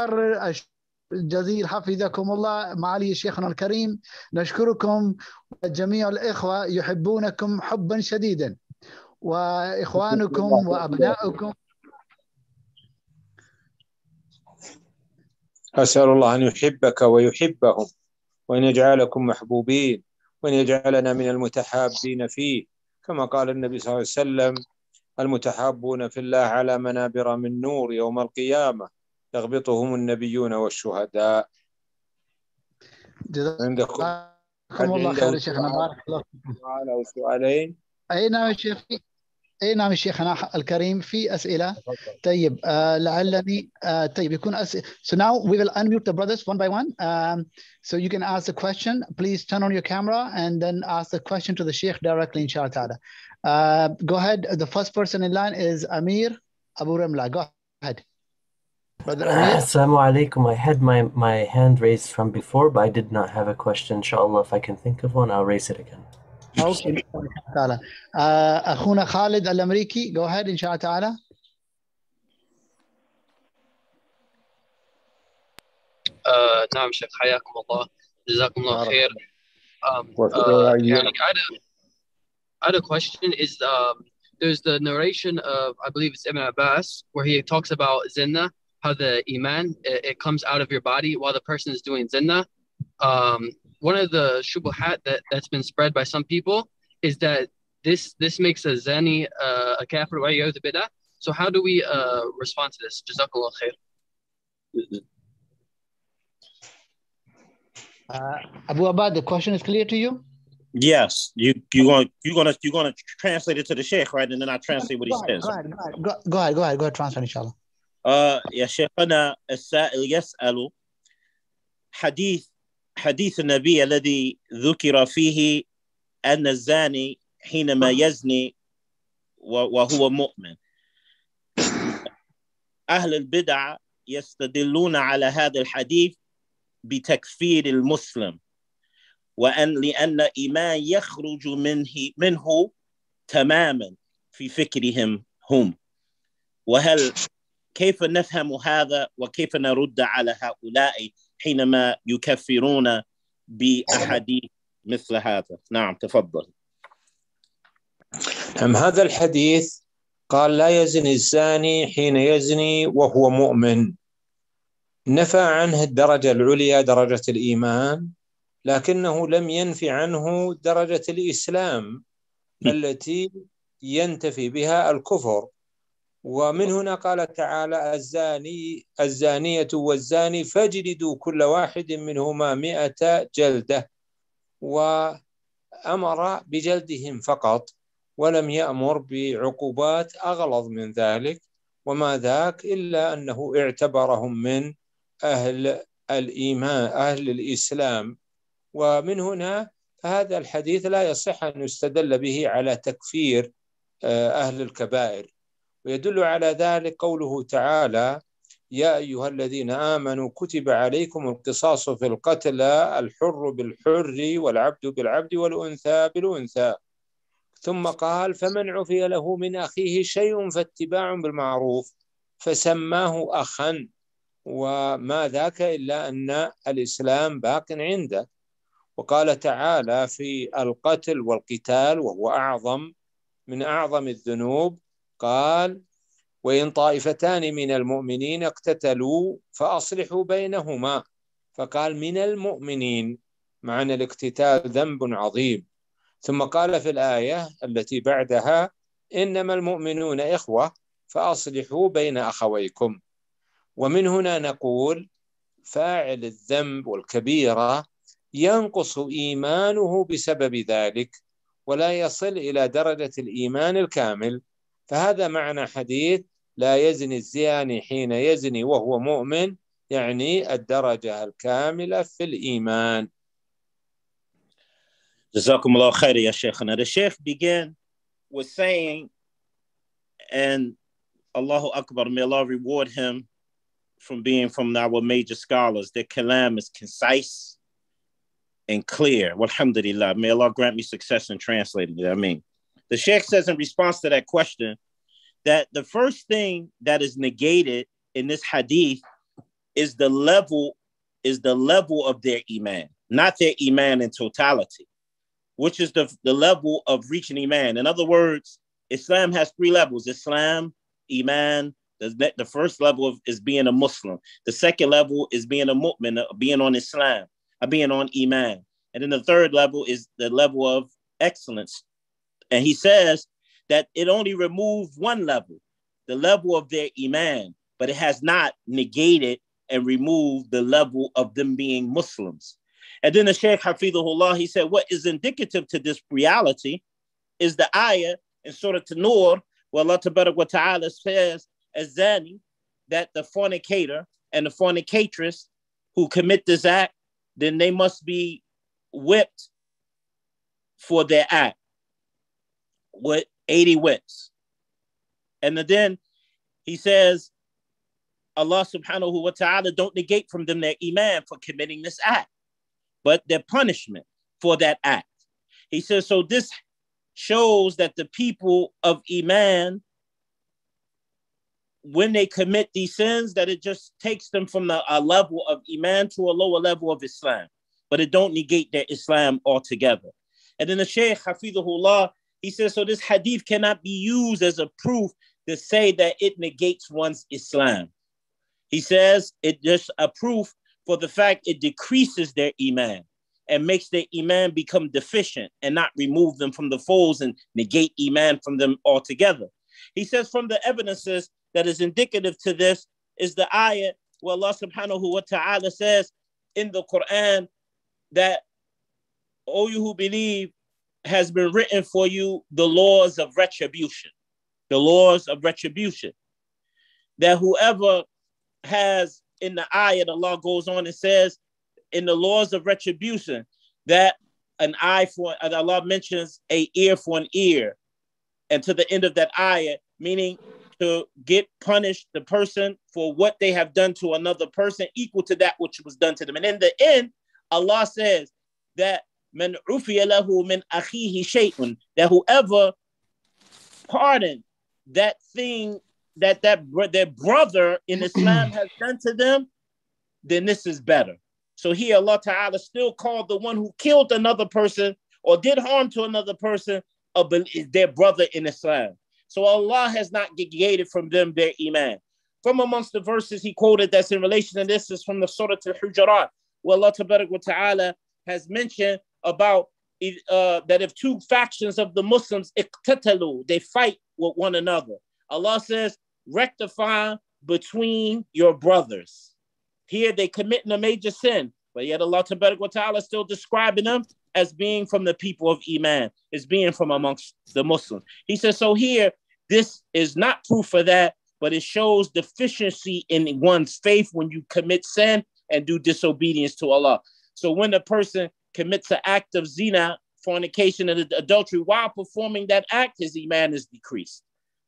جزيل حفظكم الله معالي شيخنا الكريم، نشكركم جميع الإخوة يحبونكم حبا شديدا، وإخوانكم وأبنائكم. أسأل الله أن يحبك ويحبهم، وأن يجعلكم محبوبين، وأن يجعلنا من المتحابين فيه، كما قال النبي صلى الله عليه وسلم: المتحابون في الله على منابر من نور يوم القيامة يغبطهم النبيون والشهداء. جزاكم الله خير شيخنا، بارك الله فيكم. سؤال أو سؤالين؟ أي نعم شيخ، أي نعم شيخنا الكريم، في أسئلة. طيب uh, لعلني uh, طيب يكون أسئلة. So now we will unmute the brothers one by one. Um, so you can ask the question. Please turn on your camera and then ask the question to the Sheikh directly, inshallah ta'ala. Uh, go ahead. The first person in line is Amir Abu Ramla. Go ahead. Brother Amir. Assalamu alaikum. I had my, my hand raised from before, but I did not have a question. Inshallah, if I can think of one, I'll raise it again. Okay. Uh, أخونا خالد الأمريكي. Go ahead إن شاء الله تعالى. Uh, نعم شيخ، حياكم الله، جزاكم الله خير. Um, uh, يعني, I, had a, I had a question. Is um, there's the narration of, I believe it's Ibn Abbas, where he talks about Zinnah, how the Iman, it, it comes out of your body while the person is doing Zinnah. Um, one of the shubuhat that, that's been spread by some people is that this this makes a zani uh, a kafir wa ya'udhu billah. So how do we uh, respond to this? Jazakallah khair. Uh, Abu Abad, the question is clear to you? Yes, you you going you gonna you gonna translate it to the Sheikh, right? And then I translate what he go ahead, says. Go ahead, go ahead, go, go ahead, go ahead, go ahead, translate, inshallah. Uh, يا شيخنا السائل يسأل حديث حديث النبي الذي ذكر فيه أن الزاني حينما يزني وهو مؤمن. أهل البدع يستدلون على هذا الحديث بتكفير المسلم، وأن لأن إيمان يخرج منه منه تماما في فكرهم هم. وهل كيف نفهم هذا وكيف نرد على هؤلاء حينما يكفرون بأحاديث مثل هذا؟ نعم تفضل. نعم، هذا الحديث قال لا يزني الزاني حين يزني وهو مؤمن، نفى عنه الدرجة العليا درجة الإيمان، لكنه لم ينفي عنه درجة الإسلام التي ينتفي بها الكفر. ومن هنا قال تعالى الزاني الزانية والزاني فاجلدوا كل واحد منهما مئة جلدة، وأمر بجلدهم فقط ولم يأمر بعقوبات أغلظ من ذلك، وما ذاك إلا أنه اعتبرهم من أهل الإيمان أهل الإسلام. ومن هنا هذا الحديث لا يصح أن يستدل به على تكفير أهل الكبائر. ويدل على ذلك قوله تعالى يا أيها الذين آمنوا كتب عليكم القصاص في القتلى الحر بالحر والعبد بالعبد والأنثى بالأنثى، ثم قال فمن عفي له من أخيه شيء فاتباع بالمعروف، فسماه أخا، وما ذاك إلا أن الإسلام باق عنده. وقال تعالى في القتل والقتال وهو أعظم من أعظم الذنوب، قال وإن طائفتان من المؤمنين اقتتلوا فأصلحوا بينهما، فقال من المؤمنين، معنى الاقتتال ذنب عظيم. ثم قال في الآية التي بعدها إنما المؤمنون إخوة فأصلحوا بين أخويكم. ومن هنا نقول فاعل الذنب والكبيرة ينقص إيمانه بسبب ذلك ولا يصل إلى درجة الإيمان الكامل. فهذا معنى حديث لا يزني الزاني حين يزني وهو مؤمن، يعني الدرجة الكاملة في الإيمان. جزاكم الله خير يا شيخنا. The Sheikh began with saying, and Allahu Akbar, may Allah reward him from being from our major scholars. Their kalam is concise and clear. Alhamdulillah. May Allah grant me success in translating it. I mean, the Sheikh says in response to that question that the first thing that is negated in this hadith is the level, is the level of their iman, not their iman in totality, which is the, the level of reaching iman. In other words, Islam has three levels: Islam, iman. The, the first level of, is being a Muslim. The second level is being a mu'min, being on Islam, being on iman. And then the third level is the level of excellence. And he says that it only removed one level, the level of their iman, but it has not negated and removed the level of them being Muslims. And then the Shaykh Hafidhullah, he said, what is indicative to this reality is the ayah in Surah An-Nur, where Allah Tabarak wa Ta'ala says, Azani, that the fornicator and the fornicatress who commit this act, then they must be whipped for their act with eighty whips. And then he says, Allah subhanahu wa ta'ala don't negate from them their iman for committing this act, but their punishment for that act. He says, so this shows that the people of iman, when they commit these sins, that it just takes them from the, a level of iman to a lower level of Islam, but it don't negate their Islam altogether. And then the Shaykh Hafidhullah, he says, so this hadith cannot be used as a proof to say that it negates one's Islam. He says it just a proof for the fact it decreases their iman and makes their iman become deficient and not remove them from the folds and negate iman from them altogether. He says from the evidences that is indicative to this is the ayah where Allah subhanahu wa ta'ala says in the Quran that, O you who believe, has been written for you the laws of retribution, the laws of retribution. That whoever has, in the ayat, Allah goes on and says, in the laws of retribution, that an eye for, Allah mentions a ear for an ear, and to the end of that ayat, meaning to get punished the person for what they have done to another person equal to that which was done to them. And in the end, Allah says that man ufiya lahu min akhihi shay'un, that whoever pardoned that thing that that their brother in Islam has done to them, then this is better. So here Allah Ta'ala still called the one who killed another person or did harm to another person a, their brother in Islam. So Allah has not negated from them their iman. From amongst the verses he quoted that's in relation to this is from the Surah Al-Hujurat, where Allah Ta'ala has mentioned about uh, that if two factions of the Muslims iqtatalu, they fight with one another, Allah says, rectify between your brothers. Here they committing a major sin, but yet Allah Ta'ala is still describing them as being from the people of Iman, as being from amongst the Muslims. He says, so here, this is not proof of that, but it shows deficiency in one's faith when you commit sin and do disobedience to Allah. So when a person commits an act of zina, fornication, and adultery, while performing that act, his Iman is decreased.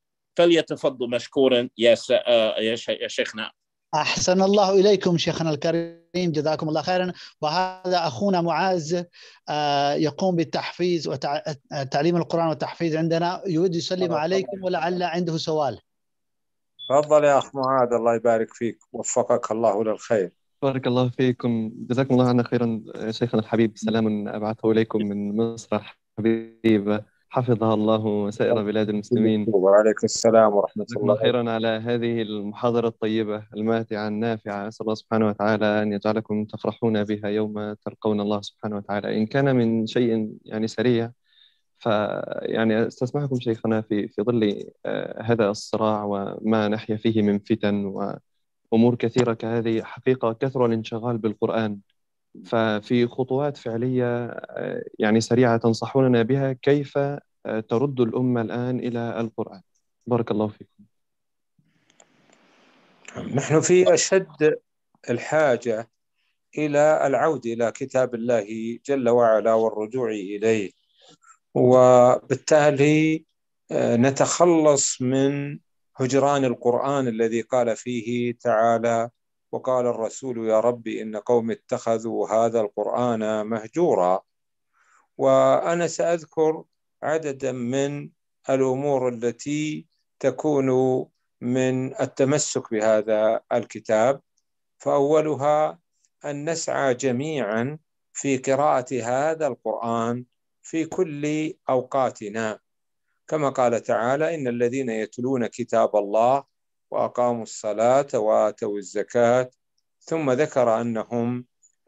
فليتفضل مشكورا يا يا شيخنا. أحسن الله إليكم شيخنا الكريم، جزاكم الله خيرا. وهذا أخونا معاذ يقوم بالتحفيز وتعليم القرآن والتحفيز عندنا، يود يسلم عليكم ولعل عنده سؤال. تفضل يا أخ معاذ، الله يبارك فيك، وفقك الله للخير. بارك الله فيكم، جزاكم الله عنا خيرا شيخنا الحبيب. سلام أبعثه إليكم من مصر الحبيبة، حفظها الله وسائر بلاد المسلمين. وعليكم السلام ورحمة الله. خيرا على هذه المحاضرة الطيبة الماتعة النافعة. أسأل الله سبحانه وتعالى أن يجعلكم تفرحون بها يوم تلقون الله سبحانه وتعالى. إن كان من شيء يعني سريع، فيعني استسمحكم شيخنا في في ظل هذا الصراع وما نحيا فيه من فتن وأمور كثيرة كهذه، حقيقة كثر الانشغال بالقرآن، ففي خطوات فعلية يعني سريعة تنصحوننا بها كيف ترد الأمة الآن إلى القرآن. بارك الله فيكم. نحن في أشد الحاجة إلى العودة إلى كتاب الله جل وعلا والرجوع إليه، وبالتالي نتخلص من هجران القرآن الذي قال فيه تعالى: وقال الرسول يا رب إن قوم اتخذوا هذا القرآن مهجورا. وأنا سأذكر عددا من الأمور التي تكون من التمسك بهذا الكتاب. فأولها أن نسعى جميعا في قراءة هذا القرآن في كل أوقاتنا، كما قال تعالى: إن الذين يتلون كتاب الله وأقاموا الصلاة وآتوا الزكاة، ثم ذكر أنهم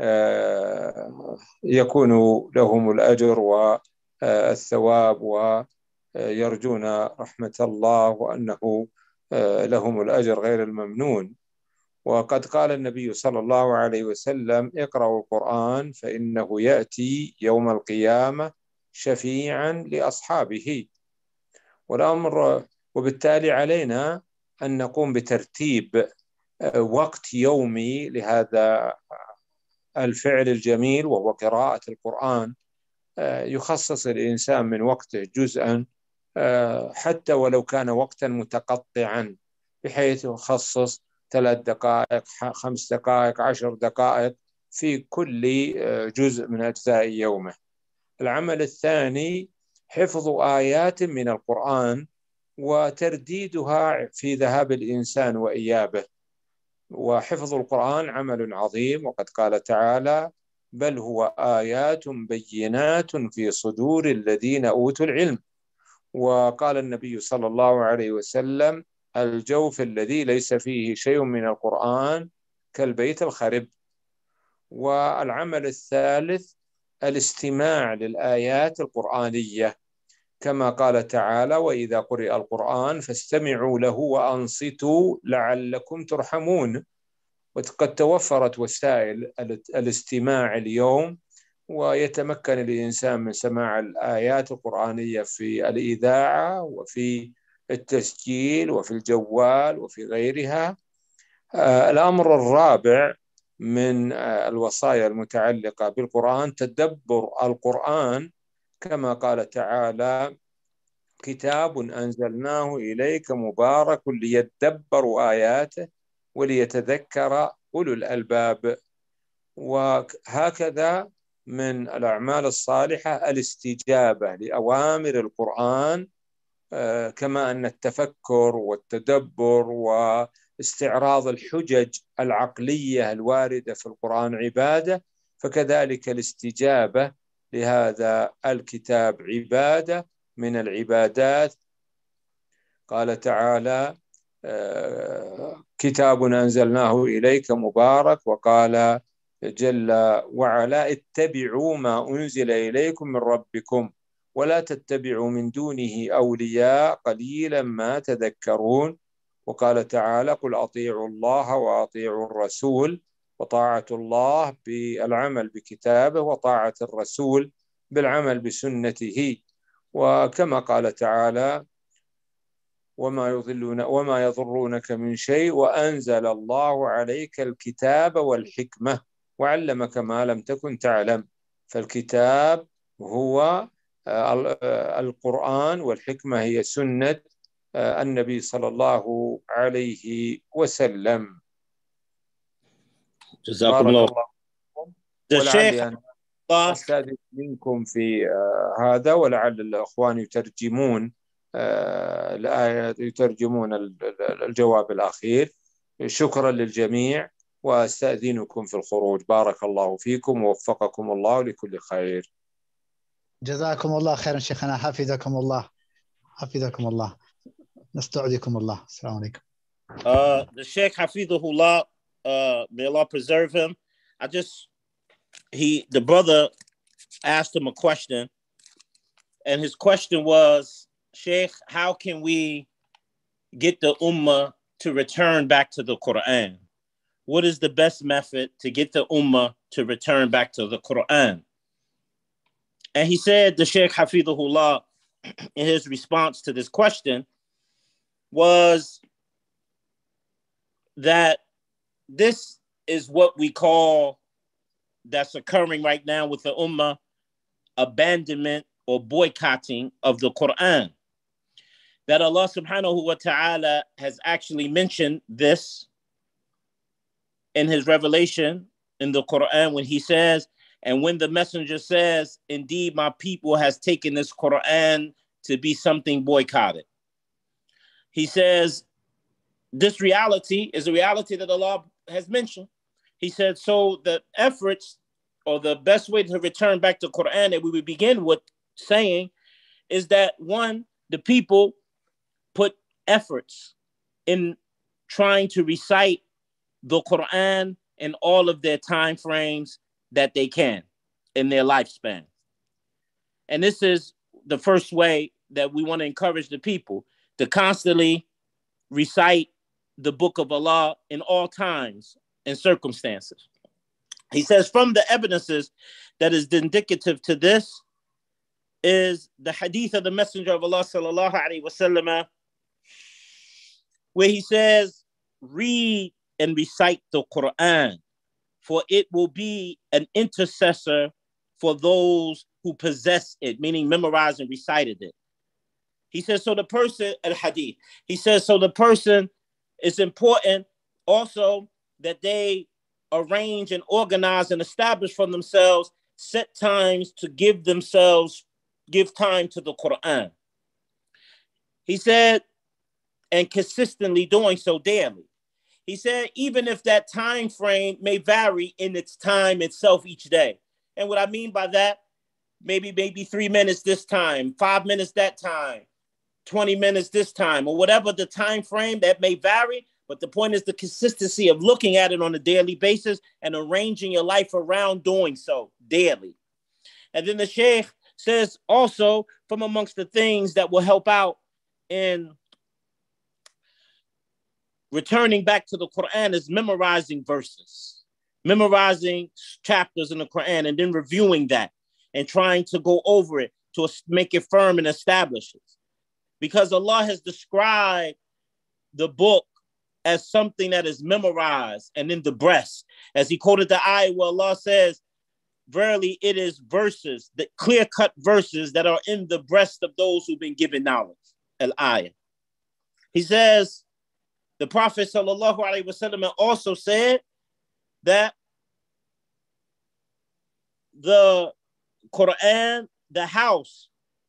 يكون لهم الأجر والثواب ويرجون رحمة الله وأنه لهم الأجر غير الممنون. وقد قال النبي صلى الله عليه وسلم: اقرأوا القرآن فإنه يأتي يوم القيامة شفيعا لأصحابه. والأمر وبالتالي علينا أن نقوم بترتيب وقت يومي لهذا الفعل الجميل وهو قراءة القرآن. يخصص الإنسان من وقته جزءا، حتى ولو كان وقتا متقطعا، بحيث يخصص ثلاث دقائق، خمس دقائق، عشر دقائق في كل جزء من أجزاء يومه. العمل الثاني حفظ آيات من القرآن وترديدها في ذهاب الإنسان وإيابه. وحفظ القرآن عمل عظيم، وقد قال تعالى: بل هو آيات بينات في صدور الذين أوتوا العلم. وقال النبي صلى الله عليه وسلم: الجوف الذي ليس فيه شيء من القرآن كالبيت الخرب. والعمل الثالث الاستماع للآيات القرآنية، كما قال تعالى: وإذا قرئ القرآن فاستمعوا له وأنصتوا لعلكم ترحمون. وقد توفرت وسائل الاستماع اليوم ويتمكن الإنسان من سماع الآيات القرآنية في الإذاعة وفي التسجيل وفي الجوال وفي غيرها. الأمر الرابع من الوصايا المتعلقة بالقرآن تدبر القرآن، كما قال تعالى: كتاب أنزلناه إليك مبارك ليدبروا آياته وليتذكر أولو الألباب. وهكذا من الأعمال الصالحة الاستجابة لأوامر القرآن، كما أن التفكر والتدبر واستعراض الحجج العقلية الواردة في القرآن عبادة، فكذلك الاستجابة لهذا الكتاب عبادة من العبادات. قال تعالى: كتاب أنزلناه إليك مبارك، وقال جل وعلا: اتبعوا ما أنزل إليكم من ربكم ولا تتبعوا من دونه أولياء قليلا ما تذكرون. وقال تعالى: قل أطيعوا الله وأطيعوا الرسول، وطاعة الله بالعمل بكتابه وطاعة الرسول بالعمل بسنته. وكما قال تعالى: وما يضلون وما يضرونك من شيء وأنزل الله عليك الكتاب والحكمة وعلمك ما لم تكن تعلم. فالكتاب هو القرآن، والحكمة هي سنة النبي صلى الله عليه وسلم. جزاكم الله. ولعلي أن أستاذن منكم في هذا، ولعل الأخوان يترجمون الآية يترجمون الجواب الأخير. شكرا للجميع، وأستأذنكم في الخروج. بارك الله فيكم ووفقكم الله لكل خير. جزاكم الله خيرا شيخنا، حفظكم الله حفظكم الله، نستودعكم الله. السلام عليكم. Uh, the Sheikh Hafidhullah, uh, may Allah preserve him. I just, he, the brother asked him a question, and his question was, Sheikh, how can we get the Ummah to return back to the Quran? What is the best method to get the Ummah to return back to the Quran? And he said, the Sheikh Hafidhullah, in his response to this question, was that this is what we call, that's occurring right now with the Ummah, abandonment or boycotting of the Quran. That Allah subhanahu wa ta'ala has actually mentioned this in his revelation in the Quran when he says, and when the messenger says, indeed my people has taken this Quran to be something boycotted. He says, this reality is a reality that Allah has mentioned. He said, so the efforts or the best way to return back to Quran that we would begin with saying is that, one, the people put efforts in trying to recite the Quran in all of their time frames that they can in their lifespan. And this is the first way that we want to encourage the people to constantly recite the book of Allah in all times and circumstances. He says, from the evidences that is indicative to this is the hadith of the Messenger of Allah sallallahu alaihi wasallam, where he says, read and recite the Quran, for it will be an intercessor for those who possess it, meaning memorized and recited it. He says, so the person, al-hadith, he says, so the person, it's important also that they arrange and organize and establish for themselves set times to give themselves, give time to the Quran. He said, and consistently doing so daily. He said, even if that time frame may vary in its time itself each day. And what I mean by that, maybe, maybe three minutes this time, five minutes that time, twenty minutes this time, or whatever the time frame that may vary. But the point is the consistency of looking at it on a daily basis and arranging your life around doing so daily. And then the Sheikh says also, from amongst the things that will help out in returning back to the Quran is memorizing verses. memorizing chapters in the Quran and then reviewing that and trying to go over it to make it firm and establish it. Because Allah has described the book as something that is memorized and in the breast. As he quoted the ayah where Allah says, verily it is verses, the clear-cut verses that are in the breast of those who've been given knowledge. Al-ayah. He says, the Prophet sallallahu alaihi wasallam also said that the Quran, the house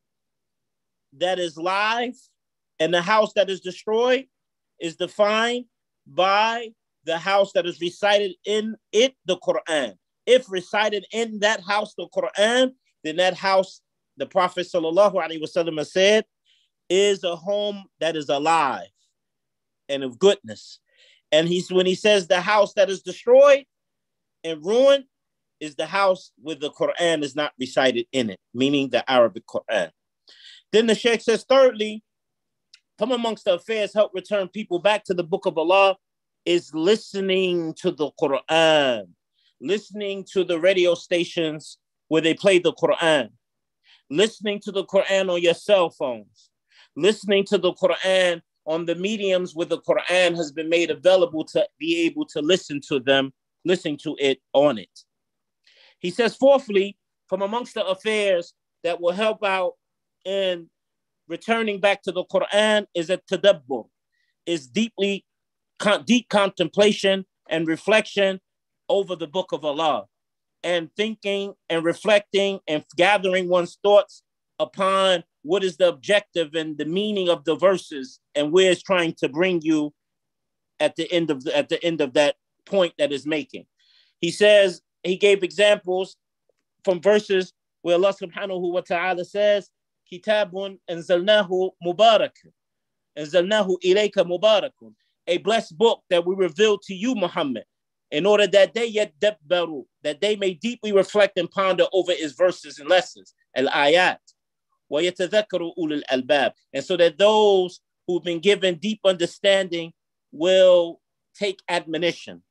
that is live and the house that is destroyed is defined by the house that is recited in it, the Quran. If recited in that house, the Quran, then that house, the Prophet sallallahu alaihi wasallam said, is a home that is alive and of goodness. And he's when he says the house that is destroyed and ruined is the house where the Quran is not recited in it, meaning the Arabic Quran. Then the Sheikh says, thirdly, from amongst the affairs help return people back to the book of Allah is listening to the Quran, listening to the radio stations where they play the Quran, listening to the Quran on your cell phones, listening to the Quran on the mediums where the Quran has been made available to be able to listen to them, listen to it on it. He says, fourthly, from amongst the affairs that will help out in returning back to the Quran is a tadabbur, is deeply con- deep contemplation and reflection over the book of Allah, and thinking and reflecting and gathering one's thoughts upon what is the objective and the meaning of the verses and where it's trying to bring you at the end of the, at the end of that point that is making. He says, he gave examples from verses where Allah subhanahu wa ta'ala says, Kitabun anzalnahu mubarak, anzalnahu ilayka mubarakun, a blessed book that we revealed to you, Muhammad, in order that they yadabbaru, that they may deeply reflect and ponder over its verses and lessons, al-ayat, wa yatadhakkaru ulul albab, and so that those who've been given deep understanding will take admonition.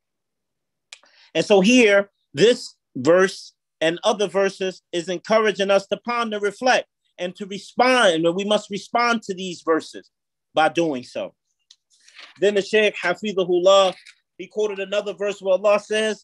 And so here, this verse and other verses is encouraging us to ponder, reflect, and to respond. And we must respond to these verses by doing so. Then the Shaykh Hafidhahullah, he quoted another verse where Allah says,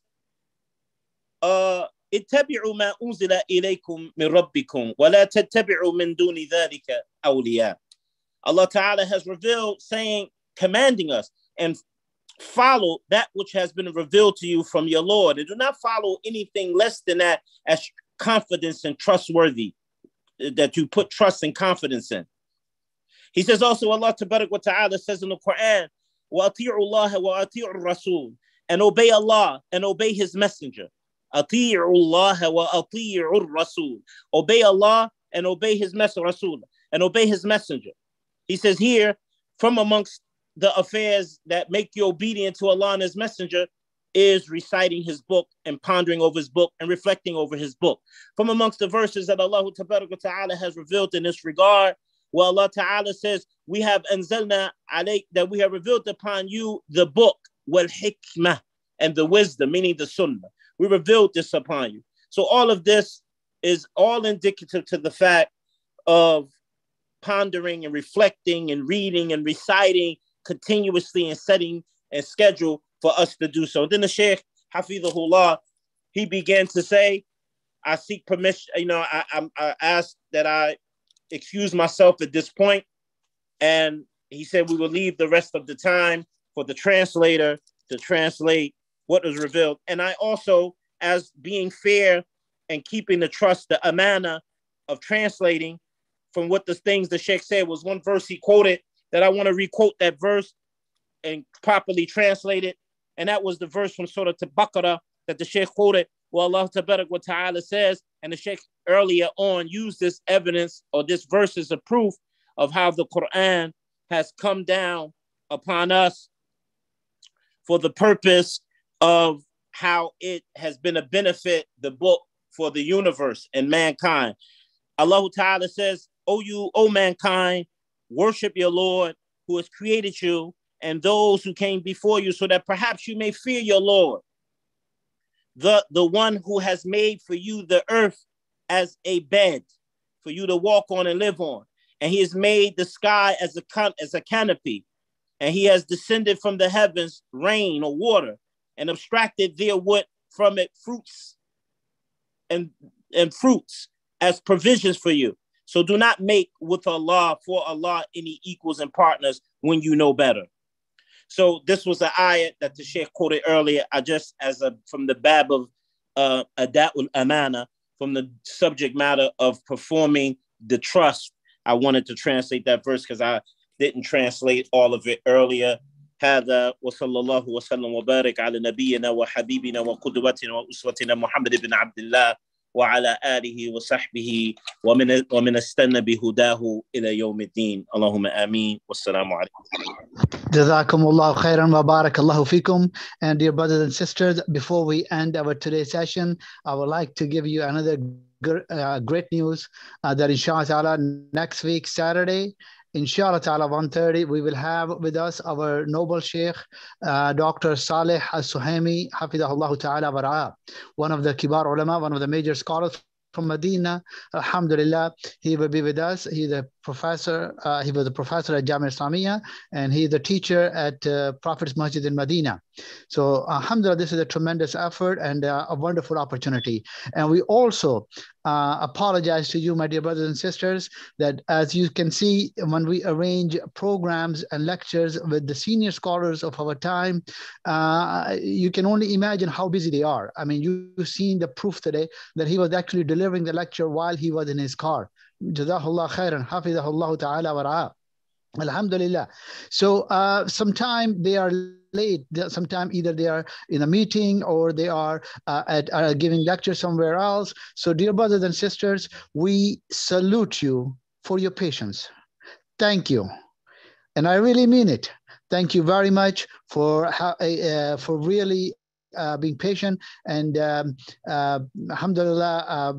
uh, اتبعوا ما أنزل إليكم من ربكم ولا تتبعوا من دون ذلك أولياء. Allah Ta'ala has revealed, saying, commanding us, and follow that which has been revealed to you from your Lord, and do not follow anything less than that as confidence and trustworthy, that you put trust and confidence in. He says also, Allah Ta'ala says in the Quran, وَأَطِيعُوا اللَّهَ وَأَطِيعُوا الرَّسُولَ, and obey Allah and obey His Messenger. أَطِيعُوا اللَّهَ وَأَطِيعُوا الرَّسُولَ, obey Allah and obey His Messenger, Rasul, and obey His Messenger. He says here, from amongst the affairs that make you obedient to Allah and His Messenger is reciting His book and pondering over His book and reflecting over His book. From amongst the verses that Allah Ta'ala has revealed in this regard, where Allah Ta'ala says, we have anzalna alayk, that we have revealed upon you the book, wal hikmah, and the wisdom, meaning the sunnah. We revealed this upon you. So all of this is all indicative to the fact of pondering and reflecting and reading and reciting continuously and setting a schedule for us to do so. Then the Shaykh Hafidhahullah, he began to say, I seek permission, you know, I, I, I asked that I excuse myself at this point, and he said we will leave the rest of the time for the translator to translate what was revealed. And I also, as being fair and keeping the trust, the amana of translating from what the things the Sheikh said, was one verse he quoted that I want to requote that verse and properly translate it. And that was the verse from Surah Al-Baqarah that the Sheikh quoted, where Allah Ta'ala says, and the Sheikh earlier on used this evidence or this verse as a proof of how the Quran has come down upon us for the purpose of how it has been a benefit, the book, for the universe and mankind. Allah Ta'ala says, O you, O mankind, worship your Lord who has created you and those who came before you, so that perhaps you may fear your Lord. the, the one who has made for you the earth as a bed for you to walk on and live on. And he has made the sky as a, as a canopy. And he has descended from the heavens rain or water and abstracted therewith from it fruits and, and fruits as provisions for you. So do not make with Allah, for Allah, any equals and partners when you know better. So this was an ayat that the Sheikh quoted earlier. I just, as a, from the bab of uh, Ada'ul Amana, from the subject matter of performing the trust, I wanted to translate that verse because I didn't translate all of it earlier. هذا وصلى الله وسلم وبارك على نبينا وحبيبنا وقدوتنا وأسوتنا محمد بن عبد الله وعلى آله وصحبه ومن ومن استنى بهداه إلى يوم الدين. اللهم آمين والسلام عليكم. Jazakumullah khairan wa barakallahu fikum. And dear brothers and sisters, before we end our today's session, I would like to give you another gr- uh, great news uh, that inshallah ta'ala next week, Saturday, inshallah ta'ala, one thirty, we will have with us our noble Sheikh, uh, Doctor Saleh Al-Suhaimi, Hafidahullah ta'ala wa ra'ah, one of the kibar ulama, one of the major scholars from Medina. Alhamdulillah, he will be with us. He's a professor. Uh, he was a professor at Jamia Islamiyya, and he's a teacher at uh, Prophet's Masjid in Medina. So, alhamdulillah, this is a tremendous effort and uh, a wonderful opportunity. And we also uh, apologize to you, my dear brothers and sisters, that as you can see, when we arrange programs and lectures with the senior scholars of our time, uh, you can only imagine how busy they are. I mean, you've seen the proof today that he was actually delivering the lecture while he was in his car. Jazahullah khairan, hafidahullah ta'ala wa ra'ah. Alhamdulillah. So uh, sometime they are late. Sometime either they are in a meeting or they are uh, at uh, giving lecture somewhere else. So dear brothers and sisters, we salute you for your patience. Thank you. And I really mean it. Thank you very much for, uh, for really uh, being patient and um, uh, alhamdulillah, uh,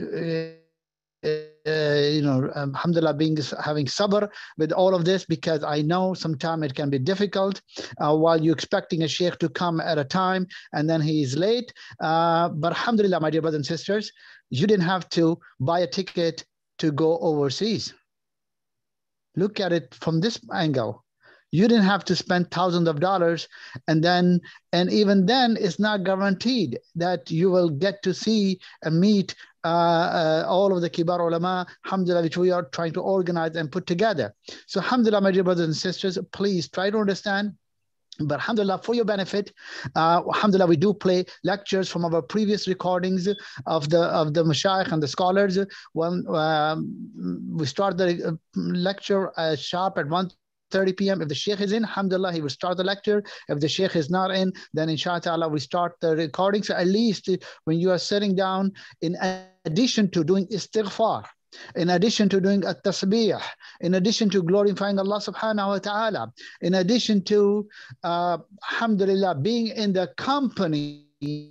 Uh, you know, alhamdulillah, being having sabr with all of this, because I know sometimes it can be difficult uh, while you're expecting a sheikh to come at a time and then he is late. Uh, but alhamdulillah, my dear brothers and sisters, you didn't have to buy a ticket to go overseas. Look at it from this angle. You didn't have to spend thousands of dollars, and then, and even then, it's not guaranteed that you will get to see and meet uh, uh, all of the kibar ulama, alhamdulillah, which we are trying to organize and put together. So, alhamdulillah, my dear brothers and sisters, please try to understand. But alhamdulillah, for your benefit, uh, alhamdulillah, we do play lectures from our previous recordings of the of the mashayikh and the scholars. When um, we start the lecture uh, sharp at one thirty p m If the sheikh is in, alhamdulillah, he will start the lecture. If the sheikh is not in, then inshallah ta'ala, we start the recording. So at least when you are sitting down, in addition to doing istighfar, in addition to doing at-tasbih, in addition to glorifying Allah subhanahu wa ta'ala, in addition to, uh, alhamdulillah, being in the company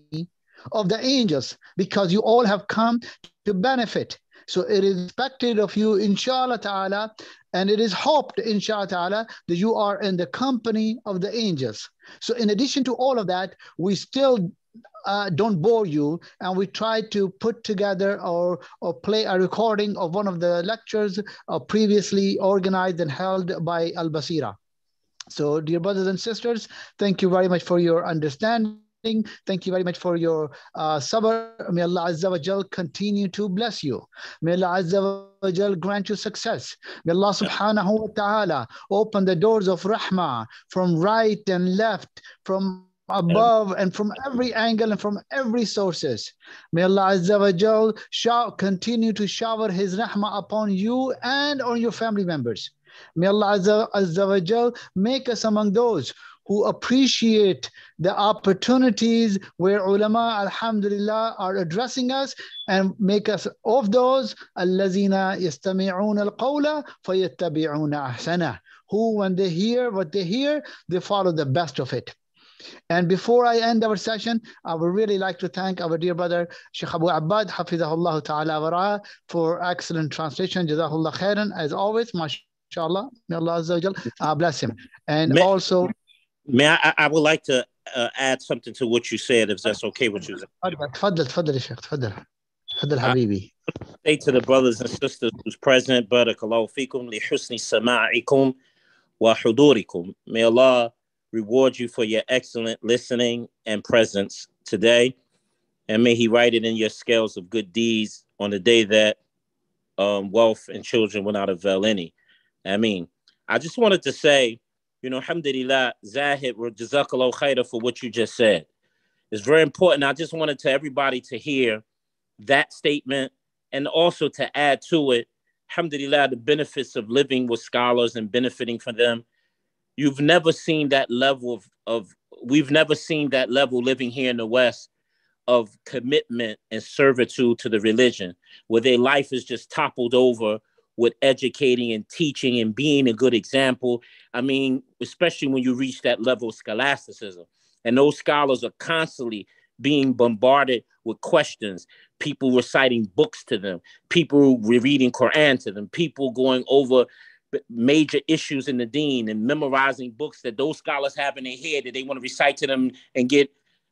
of the angels, because you all have come to benefit. So it is expected of you, inshallah ta'ala, and it is hoped, inshallah ta'ala, that you are in the company of the angels. So in addition to all of that, we still uh, don't bore you, and we try to put together or, or play a recording of one of the lectures uh, previously organized and held by Al-Basira. So dear brothers and sisters, thank you very much for your understanding. Thank you very much for your uh, sabr. May Allah Azza wa Jal continue to bless you. May Allah Azza wa Jal grant you success. May Allah subhanahu wa ta'ala open the doors of rahmah from right and left, from above and from every angle and from every sources. May Allah Azza wa Jal shower, continue to shower His rahmah upon you and on your family members. May Allah Azza, Azza wa Jal make us among those who appreciate the opportunities where ulama, alhamdulillah, are addressing us, and make us of those allazina yastami'una al-qawla fayattabi'una ahsana, who when they hear what they hear, they follow the best of it. And before I end our session, I would really like to thank our dear brother Sheikh Abu Abbad, Hafidahullah ta'ala wa ra'ah, for excellent translation. Jazahullah khairan, as always, mashallah. May Allah Azza wa Jal uh, bless him. And may, also, may I, I would like to uh, add something to what you said, if that's okay with you. تفضل تفضل يا شيخ تفضل تفضل حبيبي. Say to the brothers and sisters who's present, barakallahu fikum li husni sama'ikum wa hudurikum. May Allah reward you for your excellent listening and presence today, and may He write it in your scales of good deeds on the day that um, wealth and children will not avail any. I mean, I just wanted to say, you know, alhamdulillah, Zahid, jazakallahu khairah for what you just said. It's very important. I just wanted to everybody to hear that statement, and also to add to it, alhamdulillah, the benefits of living with scholars and benefiting from them. You've never seen that level of, of we've never seen that level living here in the West of commitment and servitude to the religion, where their life is just toppled over with educating and teaching and being a good example. I mean, especially when you reach that level of scholasticism. And those scholars are constantly being bombarded with questions, people reciting books to them, people reading Quran to them, people going over major issues in the deen and memorizing books that those scholars have in their head that they want to recite to them and get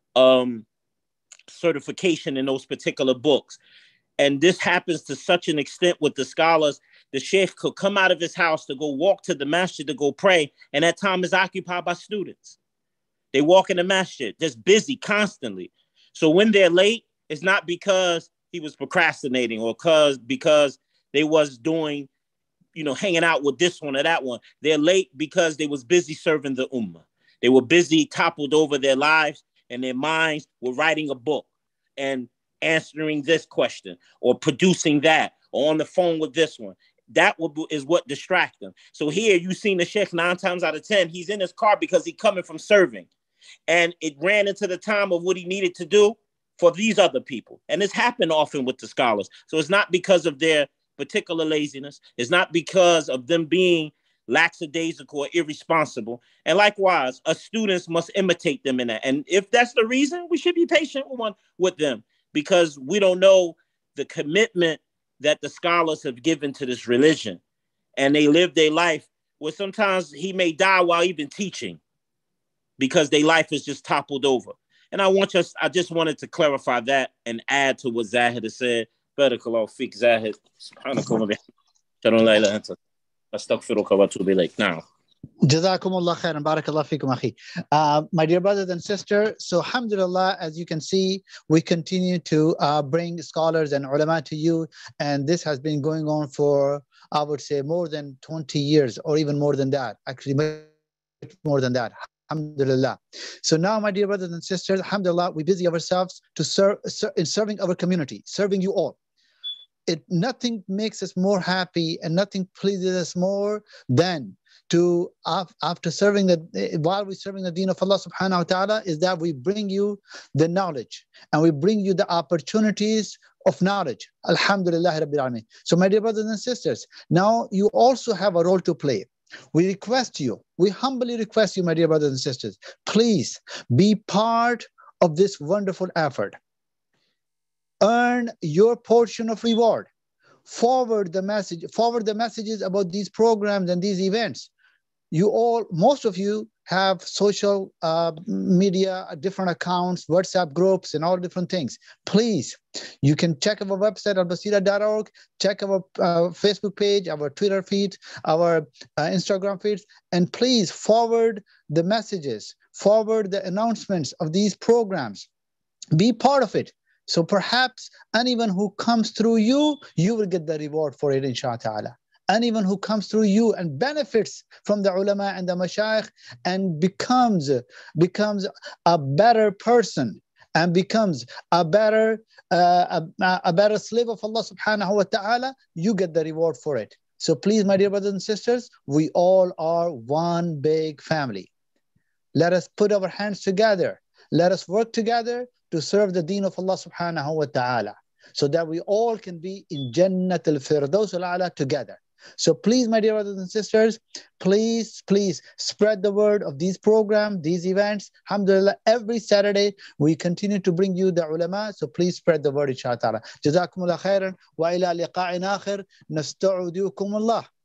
um, certification in those particular books. And this happens to such an extent with the scholars, the sheikh could come out of his house to go walk to the masjid to go pray, and that time is occupied by students. They walk in the masjid, just busy constantly. So when they're late, it's not because he was procrastinating or because because they was doing, you know, hanging out with this one or that one. They're late because they was busy serving the ummah. They were busy, toppled over their lives, and their minds were writing a book and answering this question or producing that or on the phone with this one. That is what distracts them. So here you seen the sheikh nine times out of ten, he's in his car because he's coming from serving. And it ran into the time of what he needed to do for these other people. And it's happened often with the scholars. So it's not because of their particular laziness. It's not because of them being lackadaisical or irresponsible. And likewise, us students must imitate them in that. And if that's the reason, we should be patient with, one, with them, because we don't know the commitment that the scholars have given to this religion. And they live their life where sometimes he may die while even teaching, because their life is just toppled over. And I want us, I just wanted to clarify that and add to what Zahid has said. Barakallahu fiqh, Zahid. Subhanakallah. Astaghfiruka wa atubu ilayk. Now. Jazakumullah khairan, barakallah fikum akhi. Uh, my dear brothers and sisters, so alhamdulillah, as you can see, we continue to uh, bring scholars and ulama to you. And this has been going on for, I would say, more than twenty years or even more than that. Actually, more than that. Alhamdulillah. So now, my dear brothers and sisters, alhamdulillah, we busy ourselves to serve ser in serving our community, serving you all. It nothing makes us more happy and nothing pleases us more than to, after serving the, while we're serving the deen of Allah subhanahu wa ta'ala, is that we bring you the knowledge and we bring you the opportunities of knowledge. Alhamdulillah Rabbil Alameen. So my dear brothers and sisters, now you also have a role to play. We request you, we humbly request you, my dear brothers and sisters, please be part of this wonderful effort. Earn your portion of reward. Forward the message, forward the messages about these programs and these events. You all, most of you have social uh, media, different accounts, WhatsApp groups, and all different things. Please, you can check our website al basira dot org, check our uh, Facebook page, our Twitter feed, our uh, Instagram feeds, and please forward the messages, forward the announcements of these programs. Be part of it. So perhaps anyone who comes through you, you will get the reward for it, inshallah ta'ala. Anyone who comes through you and benefits from the ulama and the mashayikh and becomes, becomes a better person and becomes a better, uh, a, a better slave of Allah subhanahu wa ta'ala, you get the reward for it. So please, my dear brothers and sisters, we all are one big family. Let us put our hands together. Let us work together to serve the deen of Allah subhanahu wa ta'ala, so that we all can be in Jannat al-Firdaus al-A'la together. So please, my dear brothers and sisters, please, please spread the word of these programs, these events. Alhamdulillah, every Saturday, we continue to bring you the ulama. So please spread the word, inshallah. Jazakumullah khairan wa ila liqa'in akhir. Nasta'udukum Allah.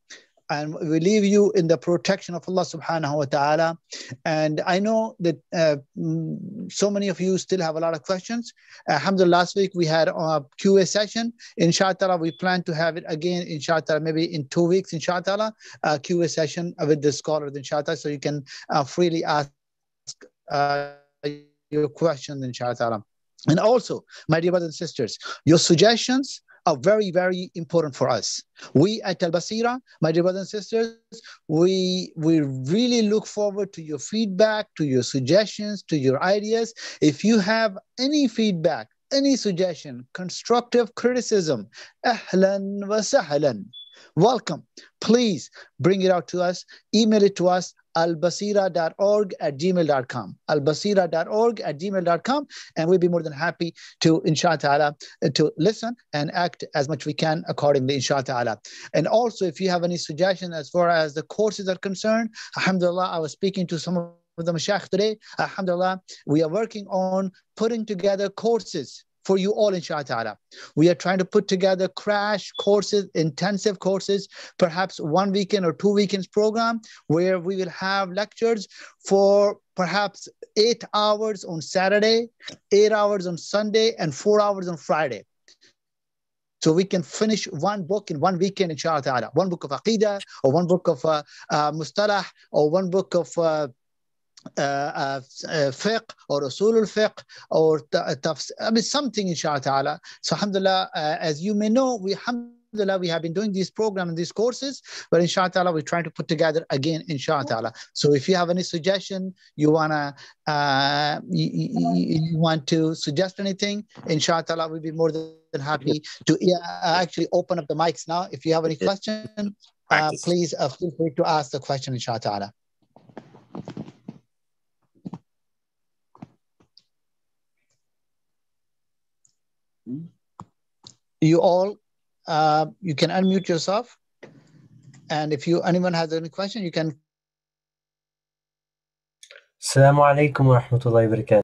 And we leave you in the protection of Allah subhanahu wa ta'ala. And I know that uh, so many of you still have a lot of questions. Alhamdulillah, last week we had a Q A session. Inshallah, we plan to have it again, inshallah, maybe in two weeks, inshallah, a Q A session with the scholars, inshallah, so you can uh, freely ask uh, your questions, inshallah. And also, my dear brothers and sisters, your suggestions are very, very important for us. We at Al Basira, my dear brothers and sisters, we, we really look forward to your feedback, to your suggestions, to your ideas. If you have any feedback, any suggestion, constructive criticism, ahlan wa sahlan, welcome. Please bring it out to us, email it to us, albasira dot org at gmail dot com, albasira dot org at gmail dot com, and we'll be more than happy to, inshallah, to listen and act as much we can accordingly, inshallah. And also, if you have any suggestions as far as the courses are concerned, alhamdulillah, I was speaking to some of the mashaykh today, alhamdulillah, we are working on putting together courses for you all, inshallah. We are trying to put together crash courses, intensive courses, perhaps one weekend or two weekends program, where we will have lectures for perhaps eight hours on Saturday, eight hours on Sunday, and four hours on Friday. So we can finish one book in one weekend, inshallah. One book of Aqidah, or one book of uh, uh, Mustalah, or one book of uh, Uh, uh, uh, fiqh or usul al-fiqh or tafsir, I mean something, inshallah ta'ala. So alhamdulillah, uh, as you may know, we alhamdulillah we have been doing these programs and these courses, but inshallah ta'ala we're trying to put together again, inshallah ta'ala. So if you have any suggestion, you wanna uh, you, you, you want to suggest anything, inshallah ta'ala we'll be more than happy to uh, actually open up the mics now. If you have any questions, uh, please uh, feel free to ask the question, inshallah ta'ala. You all, uh, you can unmute yourself, and if you anyone has any question, you can. Assalamu alaikum wa rahmatullahi wa barakatuh.